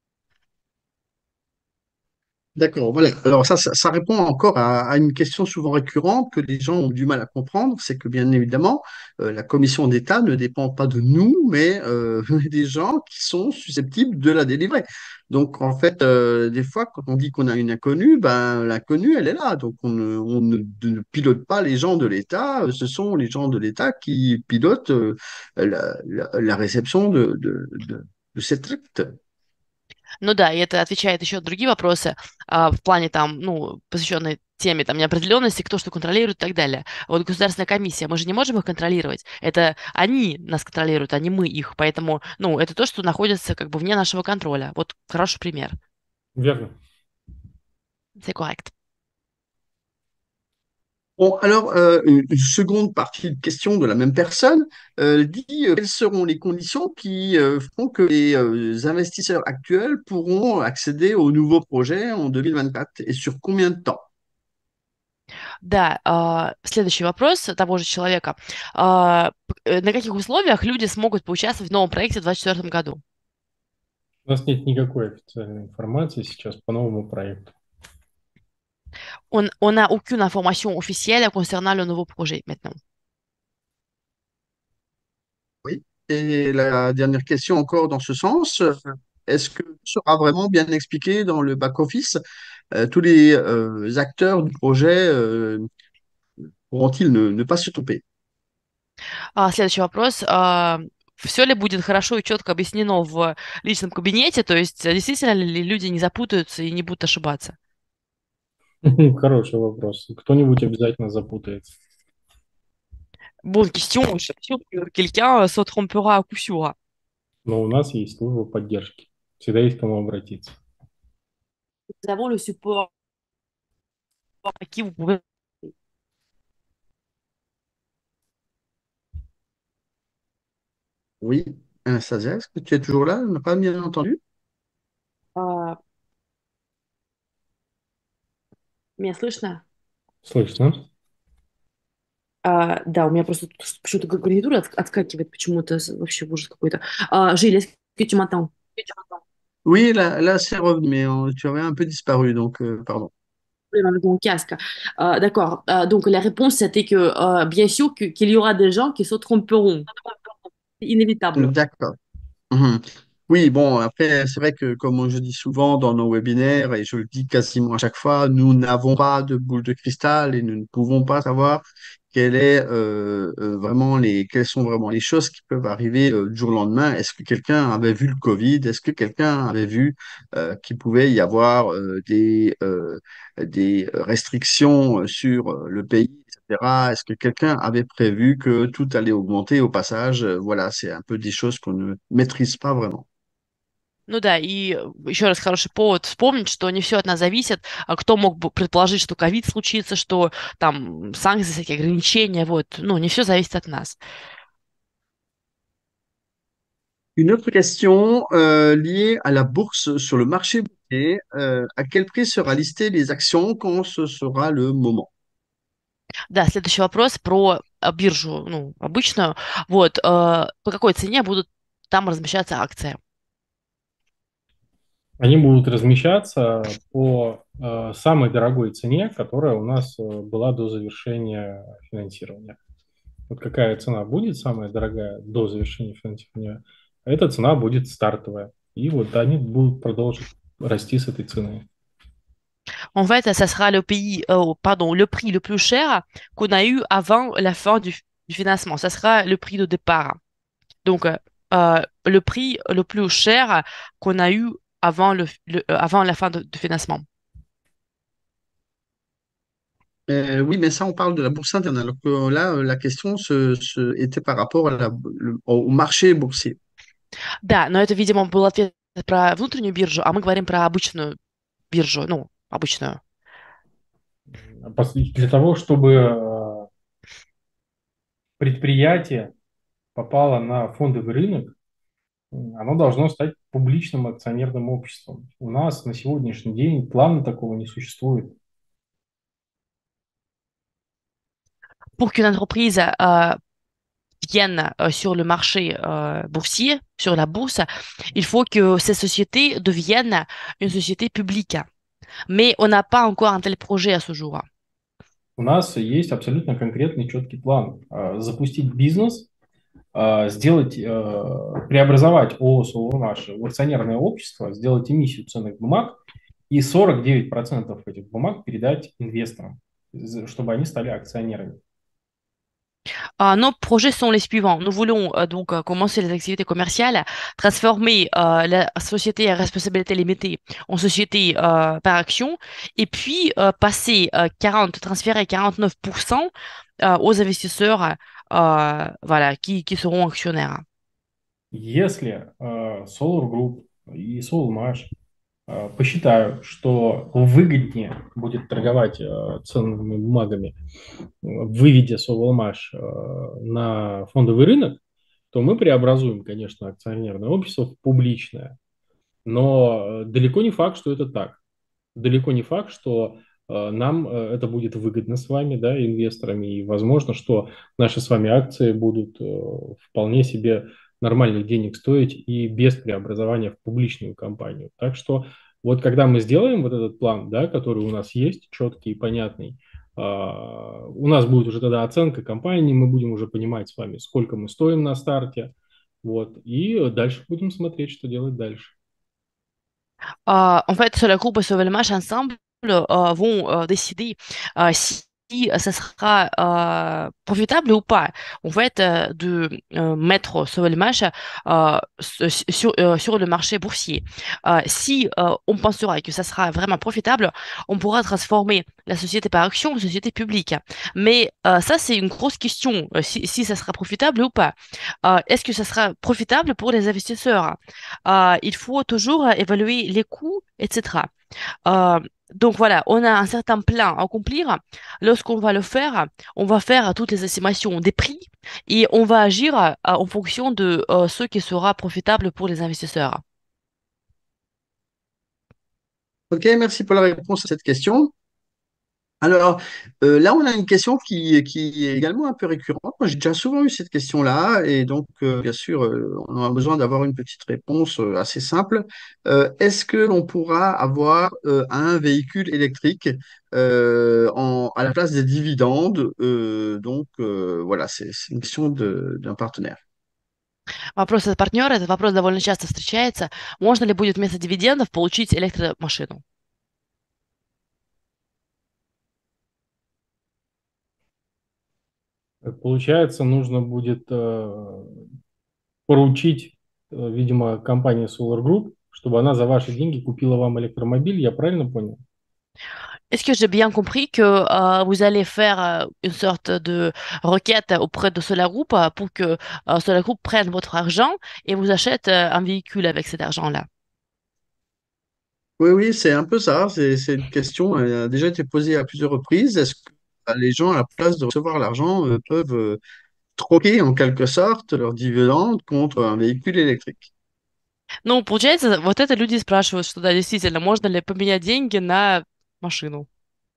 D'accord, voilà. Alors ça répond encore à une question souvent récurrente que les gens ont du mal à comprendre, c'est que bien évidemment, la commission d'État ne dépend pas de nous, mais des gens qui sont susceptibles de la délivrer. Donc en fait, des fois, quand on dit qu'on a une inconnue, ben l'inconnue, elle est là. Donc on ne pilote pas les gens de l'État, ce sont les gens de l'État qui pilotent la réception de cet acte. Ну да, и это отвечает еще на другие вопросы в плане там, ну, посвященной теме там неопределенности, кто что контролирует и так далее. Вот государственная комиссия, мы же не можем их контролировать. Это они нас контролируют, а не мы их. Поэтому, ну, это то, что находится как бы вне нашего контроля. Вот хороший пример. Верно. C'est correct. Bon, alors, une seconde partie de question de la même personne dit quelles seront les conditions qui feront que les investisseurs actuels pourront accéder aux nouveaux projets en 2024 et sur combien de temps? Да, следующий вопрос того же человека. На каких условиях люди смогут поучаствовать в новом проекте в 2024 году? У нас нет никакой официальной информации сейчас по новому проекту. On n'a aucune information officielle concernant le nouveau projet maintenant. Oui. Et la dernière question encore dans ce sens, est-ce que ce sera vraiment bien expliqué dans le back-office? Tous les acteurs du projet pourront-ils ne pas se tromper? Следующий вопрос. Все ли будет хорошо и четко объяснено в личном кабинете? То есть действительно ли люди не запутаются и не будут ошибаться? Хороший вопрос. Кто-нибудь обязательно запутается. Bonne question. Je suis sûre que quelqu'un se trompera à coup sûr. Но у нас есть служба поддержки. Всегда есть к кому обратиться. Nous avons le support à qui vous pouvez. Oui, Anastasia, est-ce que tu es toujours là? On n'a pas bien entendu? А, Меня слышно? Слышно. Да, у меня просто тут почему-то гарнитура отскакивает почему-то, вообще ужас какой-то. Жиль, est-ce que tu m'entends? Oui, là c'est revenu, mais tu avais un peu disparu, donc pardon. Problème avec mon casque. D'accord. Donc la réponse c'était que bien sûr qu'il y aura des gens qui se tromperont. C'est inévitable. D'accord. Mhm. Oui, bon, après, c'est vrai que comme je dis souvent dans nos webinaires, et je le dis quasiment à chaque fois, nous n'avons pas de boule de cristal et nous ne pouvons pas savoir quelles sont vraiment les choses qui peuvent arriver du jour au lendemain. Est-ce que quelqu'un avait vu le Covid? Est-ce que quelqu'un avait vu qu'il pouvait y avoir des restrictions sur le pays, etc. Est-ce que quelqu'un avait prévu que tout allait augmenter au passage? Voilà, c'est un peu des choses qu'on ne maîtrise pas vraiment. Ну да, и еще раз хороший повод вспомнить, что не все от нас зависит. Кто мог бы предположить, что ковид случится, что там санкции, всякие ограничения, вот. Ну, не все зависит от нас. Une autre question liée à la bourse sur le marché boursier. À quel prix sera listées les actions quand ce sera le moment? Да, следующий вопрос про биржу, ну, обычную. Вот, по какой цене будут там размещаться акции? Они будут размещаться по самой дорогой цене, которая у нас была до завершения финансирования. Вот какая цена будет самая дорогая до завершения финансирования, эта цена будет стартовая. И вот они будут продолжить расти с этой цены. En fait, ça sera le prix le plus cher qu'on a eu avant la fin du financement. Ça sera le prix de départ. Donc, le prix le plus cher qu'on a eu avant avant la fin du financement. Oui, mais ça, on parle de la bourse interne. Alors que là, la question était par rapport au marché boursier. Да, но это, видимо, был ответ про внутреннюю биржу, а мы говорим про обычную биржу, ну, обычную. Для того, чтобы предприятие попало на фондовый рынок, оно должно стать публичным акционерным обществом. У нас на сегодняшний день плана такого не существует. Pour qu'une entreprise vienne sur le marché boursier, sur la bourse, il faut que ces sociétés deviennent une société publique. Mais on n'a pas encore un tel projet à ce jour. У нас есть абсолютно конкретный четкий план. Запустить бизнес, преобразовать ООО «Соломаш» в акционерное общество, сделать эмиссию ценных бумаг и 49% этих бумаг передать инвесторам, чтобы они стали акционерами. Nos projets sont les suivants. Nous voulons donc commencer les activités commerciales, transformer la société à responsabilité limitée en société par action, et puis transférer 49% aux investisseurs voilà, qui seront actionnaires. Если Solar Group и Soulmash посчитают, что выгоднее будет торговать ценными бумагами, выведя Soulmash на фондовый рынок, то мы преобразуем, конечно, акционерное общество в публичное. Но далеко не факт, что это так. Далеко не факт, что нам это будет выгодно с вами, да, инвесторами, и возможно, что наши с вами акции будут вполне себе нормальных денег стоить и без преобразования в публичную компанию. Так что вот когда мы сделаем вот этот план, да, который у нас есть, четкий и понятный, у нас будет уже тогда оценка компании, мы будем уже понимать с вами, сколько мы стоим на старте, вот, и дальше будем смотреть, что делать дальше. En fait, sur le groupe et sur le match ensemble vont décider si ça sera profitable ou pas. En fait, de mettre sur le match sur le marché boursier. Si on pensera que ça sera vraiment profitable, on pourra transformer la société par action en société publique. Mais ça, c'est une grosse question, si ça sera profitable ou pas. Est-ce que ça sera profitable pour les investisseurs? Il faut toujours évaluer les coûts, etc. Euh, donc voilà, on a un certain plan à accomplir. Lorsqu'on va le faire, on va faire toutes les estimations des prix et on va agir en fonction de ce qui sera profitable pour les investisseurs. Ok, merci pour la réponse à cette question. Alors, là, on a une question qui est également un peu récurrente. Moi, j'ai déjà souvent eu cette question-là, et donc, bien sûr, on a besoin d'avoir une petite réponse assez simple. Est-ce que l'on pourra avoir un véhicule électrique à la place des dividendes? Voilà, c'est une question d'un partenaire. Вопрос от партнера, этот вопрос довольно часто встречается. Можно ли будет вместо дивидендов получить электромашину? Получается, нужно будет поручить, видимо, компании Solar Group, чтобы она за ваши деньги купила вам электромобиль. Я правильно понял? Est-ce que j'ai bien compris que vous allez faire une sorte de requête auprès de Solar Group pour que Solar Group prenne votre argent et vous achète un véhicule avec cet argent-là? Oui, oui, c'est un peu ça. C'est une question qui a déjà été posée à plusieurs reprises. Est-ce que les gens, à la place de recevoir l'argent, peuvent troquer en quelque sorte leurs dividendes contre un véhicule électrique? Ну, получается, вот это люди спрашивают, что да, действительно, можно ли поменять деньги на машину?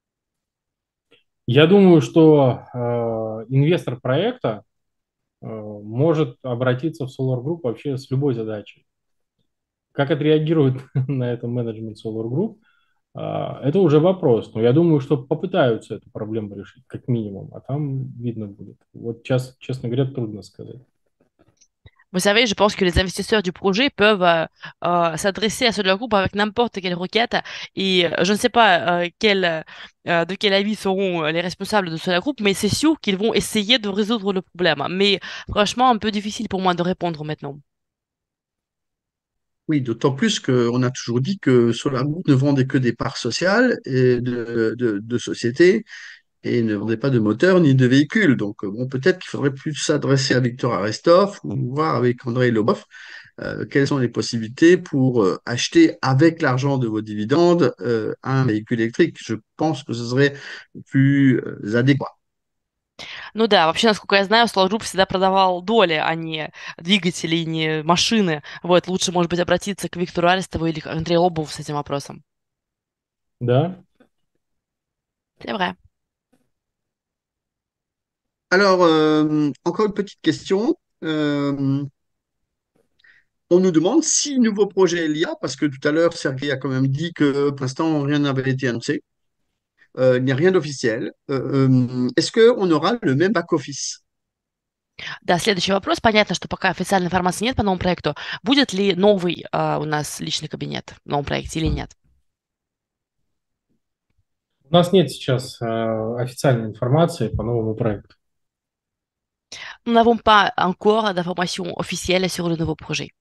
Я думаю, что инвестор проекта может обратиться в Solar Group вообще с любой задачей. Как отреагирует на это менеджмент Solar Group, это уже вопрос. Но я думаю, что попытаются эту проблему решить, как минимум, а там видно будет. Вот сейчас, честно говоря, трудно сказать. Vous savez, je pense que les investisseurs du projet peuvent s'adresser à Solar Group avec n'importe quelle requête et je ne sais pas de quel avis seront les responsables de Solar Group, mais c'est sûr qu'ils vont essayer de résoudre le problème. Mais franchement, un peu difficile pour moi de répondre maintenant. Oui, d'autant plus qu'on a toujours dit que SolarGroup ne vendait que des parts sociales et de sociétés et ne vendait pas de moteur ni de véhicules. Donc, bon, peut-être qu'il faudrait plus s'adresser à Victor Arestov ou voir avec Andrei Lobov quelles sont les possibilités pour acheter avec l'argent de vos dividendes un véhicule électrique. Je pense que ce serait plus adéquat. Ну да, вообще, насколько я знаю, Solar Group всегда продавал доли, а не двигатели, не машины. Вот, лучше, может быть, обратиться к Виктору Арестову или к Андрею Лобову с этим вопросом. Да, C'est vrai. Alors, encore une petite question. Euh, On nous demande si nouveau projet il y a, parce que tout à l'heure, Sergei a quand même dit que pour l'instant, rien n'avait été annoncé. Il n'y a rien d'officiel. Est-ce qu'on aura le même back-office? Да, следующий вопрос. Понятно, что пока официальной информации нет по новому проекту. Будет ли новый у нас личный кабинет в новом проекте или нет? у нас нет сейчас официальной информации по новому проекту. Nous n'avons pas encore d'informations officielles sur le nouveau projet.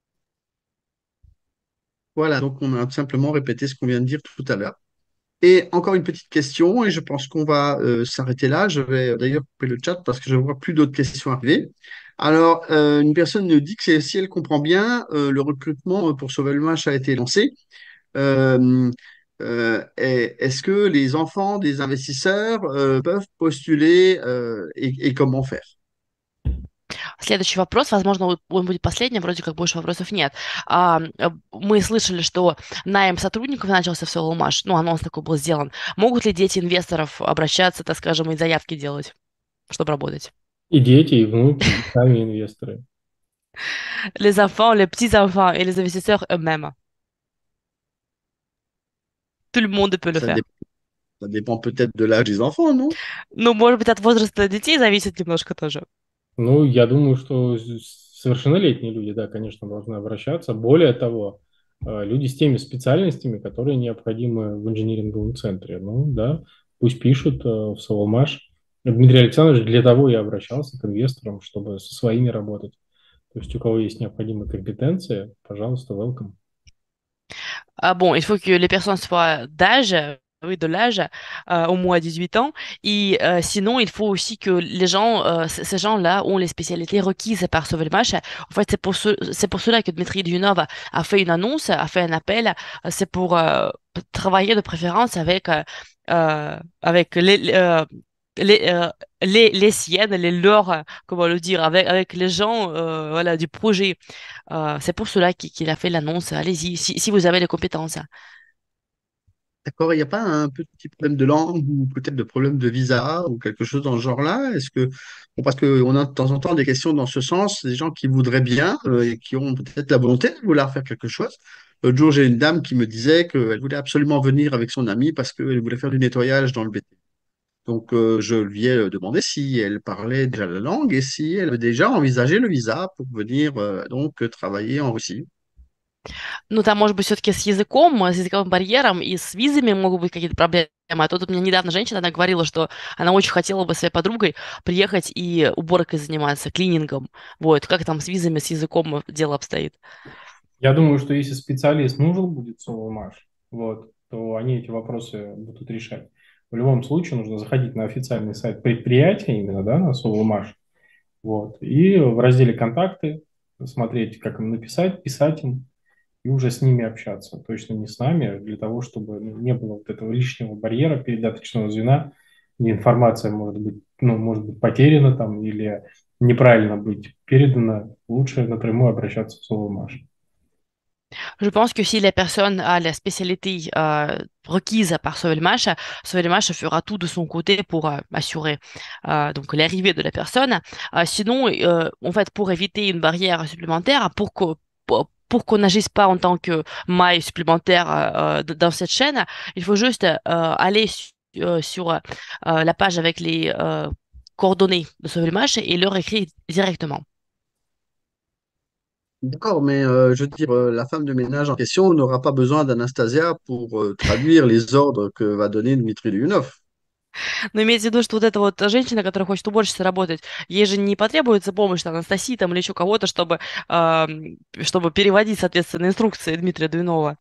Voilà, donc on a simplement répété ce qu'on vient de dire tout à l'heure. Et encore une petite question, et je pense qu'on va s'arrêter là. Je vais d'ailleurs couper le chat parce que je ne vois plus d'autres questions arriver. Alors, une personne nous dit que si elle comprend bien, le recrutement pour Sauver le Match a été lancé. Euh, Est-ce que les enfants des investisseurs peuvent postuler et comment faire? Следующий вопрос, возможно, он будет последним, вроде как больше вопросов нет. Мы слышали, что найм сотрудников начался в Соломаш, ну, анонс такой был сделан. Могут ли дети инвесторов обращаться, так скажем, и заявки делать, чтобы работать? И дети, и внуки, и сами инвесторы. Les enfants, les petits-enfants et les investisseurs eux-mêmes. Tout le monde peut le Ça, faire. dé- Ça dépend peut-être de l'âge des enfants, non? Ну, может быть, от возраста детей зависит немножко тоже. Ну, я думаю, что совершеннолетние люди, да, конечно, должны обращаться. Более того, люди с теми специальностями, которые необходимы в инжиниринговом центре. Ну, да, пусть пишут в Соломаш. Дмитрий Александрович для того и обращался к инвесторам, чтобы со своими работать. То есть у кого есть необходимые компетенции, пожалуйста, welcome. Bon, il faut que les personnes soient d'âge, oui, de l'âge, au moins 18 ans. Et sinon, il faut aussi que les gens, ces gens-là ont les spécialités requises par Sovelmash. En fait, c'est pour cela que Dmitry Duyunov a fait une annonce, a fait un appel. C'est pour travailler de préférence avec les siennes, les leurs, comment le dire, avec les gens voilà, du projet. C'est pour cela qu'il a fait l'annonce. Allez-y, si vous avez les compétences. D'accord, il n'y a pas un petit problème de langue ou peut-être de problème de visa ou quelque chose dans ce genre-là? Est-ce que, bon, parce qu'on a de temps en temps des questions dans ce sens, des gens qui voudraient bien et qui ont peut-être la volonté de vouloir faire quelque chose. L'autre jour, j'ai une dame qui me disait qu'elle voulait absolument venir avec son ami parce qu'elle voulait faire du nettoyage dans le BT. Donc, je lui ai demandé si elle parlait déjà la langue et si elle avait déjà envisagé le visa pour venir travailler en Russie. Ну, там, может быть, все-таки с языковым барьером и с визами могут быть какие-то проблемы. А тут у меня недавно женщина, она говорила, что она очень хотела бы своей подругой приехать и уборкой заниматься, клинингом. Вот, как там с визами, с языком дело обстоит? Я думаю, что если специалист нужен будет Соволмаш, вот, то они эти вопросы будут решать. В любом случае нужно заходить на официальный сайт предприятия именно, да, на Соволмаш, вот, и в разделе «Контакты» смотреть, как им написать, писать им, и уже с ними общаться. Точно не с нами, для того, чтобы не было вот этого лишнего барьера передаточного звена, где информация может быть, ну, может быть потеряна там или неправильно быть передана. Lучше напрямую обращаться в Соволмаш. Je pense que si la personne a la spécialité requise par Sovelmash fera tout de son côté pour assurer donc l'arrivée de la personne. Sinon, en fait, pour éviter une barrière supplémentaire, pour qu'on n'agisse pas en tant que maille supplémentaire dans cette chaîne, il faut juste aller sur la page avec les coordonnées de Sovelmash et leur écrire directement. D'accord, mais je veux dire, la femme de ménage en question n'aura pas besoin d'Anastasia pour traduire les ordres que va donner Dmitri Lyunov. Но имеется в виду, что вот эта вот женщина, которая хочет уборщицей работать, ей же не потребуется помощь там, Анастасии там, или еще кого-то, чтобы переводить, соответственно, инструкции Дмитрия Двинова.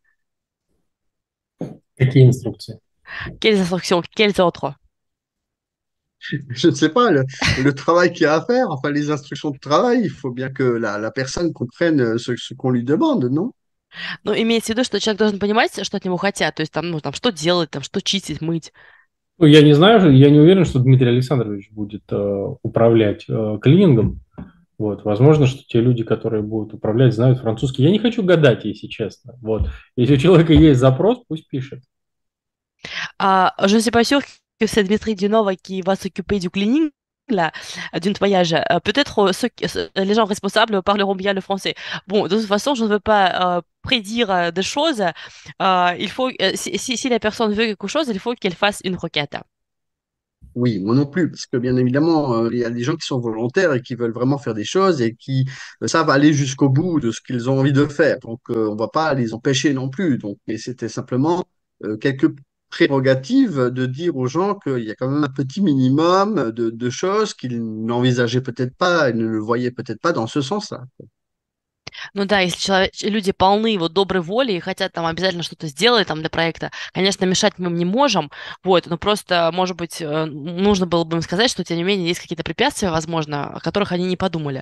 Какие инструкции? Quelles instructions? Quelles autres? Je ne sais pas, le travail qu'il y a à faire, enfin les instructions de travail, il faut bien que la personne comprenne ce qu'on lui demande, non? Ну, имеется в виду, что человек должен понимать, что от него хотят, то есть там, ну, там, что делать, там, что чистить, мыть. Ну, я не знаю, я не уверен, что Дмитрий Александрович будет управлять клинингом. Вот. Возможно, что те люди, которые будут управлять, знают французский. Я не хочу гадать, если честно. Вот. Если у человека есть запрос, pусть pишет. Je ne suis pas sûre que c'est Dmitri Dunov qui va s'occuper du cleaning, là, du nettoyage. Peut-être les gens responsables parleront bien le français. Bon, de toute façon, je ne veux pas prédire des choses. Si la personne veut quelque chose, il faut qu'elle fasse une requête. Oui, moi non plus, parce que bien évidemment, il y a des gens qui sont volontaires et qui veulent vraiment faire des choses et qui savent aller jusqu'au bout de ce qu'ils ont envie de faire. Donc, on ne va pas les empêcher non plus. Donc, mais c'était simplement quelques prérogatives de dire aux gens qu'il y a quand même un petit minimum de choses qu'ils n'envisageaient peut-être pas et ne le voyaient peut-être pas dans ce sens-là. Ну да, если люди полны вот доброй воли и хотят там обязательно что-то сделать там для проекта, конечно, мешать мы им не можем, вот, но просто, может быть, нужно было бы им сказать, что, тем не менее, есть какие-то препятствия, возможно, о которых они не подумали.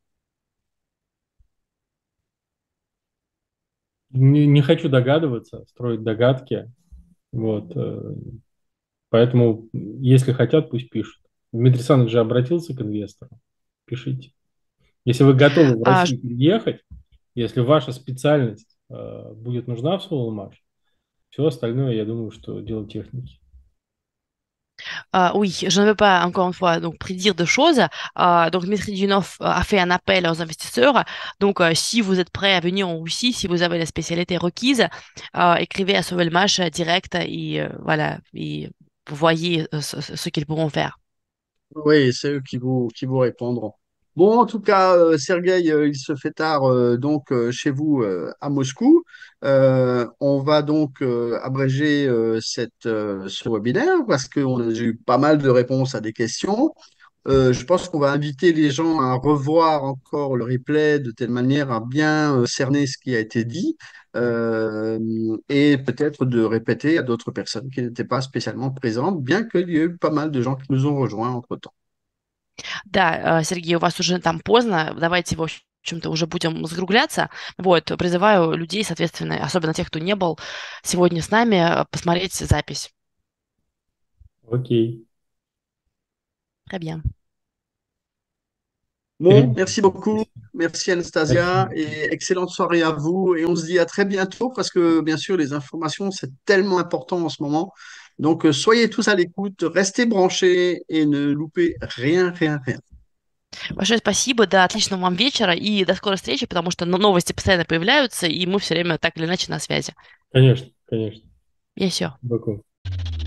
Не хочу догадываться, строить догадки. Вот. Поэтому, если хотят, пусть пишут. Дмитрий Александрович же обратился к инвесторам. Пишите. Если вы готовы в А, Россию переехать, если ваша специальность будет нужна в Соломаш, все остальное, я думаю, что дело техники. Oui, je ne veux pas encore une fois donc prédire de choses. Donc Dmitry Dunov a fait un appel aux investisseurs. Donc si vous êtes prêt à venir en Russie, si vous avez la spécialité requise, écrivez à Sovelmash direct et voilà, et vous voyez ce qu'ils pourront faire. Oui, c'est eux qui vous répondront. Bon, en tout cas, Sergueï, il se fait tard chez vous à Moscou. On va donc abréger ce webinaire parce qu'on a eu pas mal de réponses à des questions. Je pense qu'on va inviter les gens à revoir encore le replay de telle manière à bien cerner ce qui a été dit et peut-être de répéter à d'autres personnes qui n'étaient pas spécialement présentes, bien qu'il y ait eu pas mal de gens qui nous ont rejoints entre-temps. Да, Сергей, у вас уже там поздно. Давайте, в общем, общем-то, уже будем закругляться. Вот, призываю людей, соответственно, особенно тех, кто не был сегодня с нами, посмотреть запись. Окей. Très bien. Bon, merci beaucoup. Merci Anastasia Спасибо. et excellente soirée à vous. Et on se dit à très bientôt parce que bien sûr, les informations, c'est tellement important en ce moment. Donc, soyez tous à l'écoute, restez branchés et ne loupez rien, rien, rien. Большое спасибо, да, отличного вам вечера и до скорой встречи, потому что новости постоянно появляются, и мы все время так или иначе на связи. Конечно, конечно. Bien sûr. Beaucoup.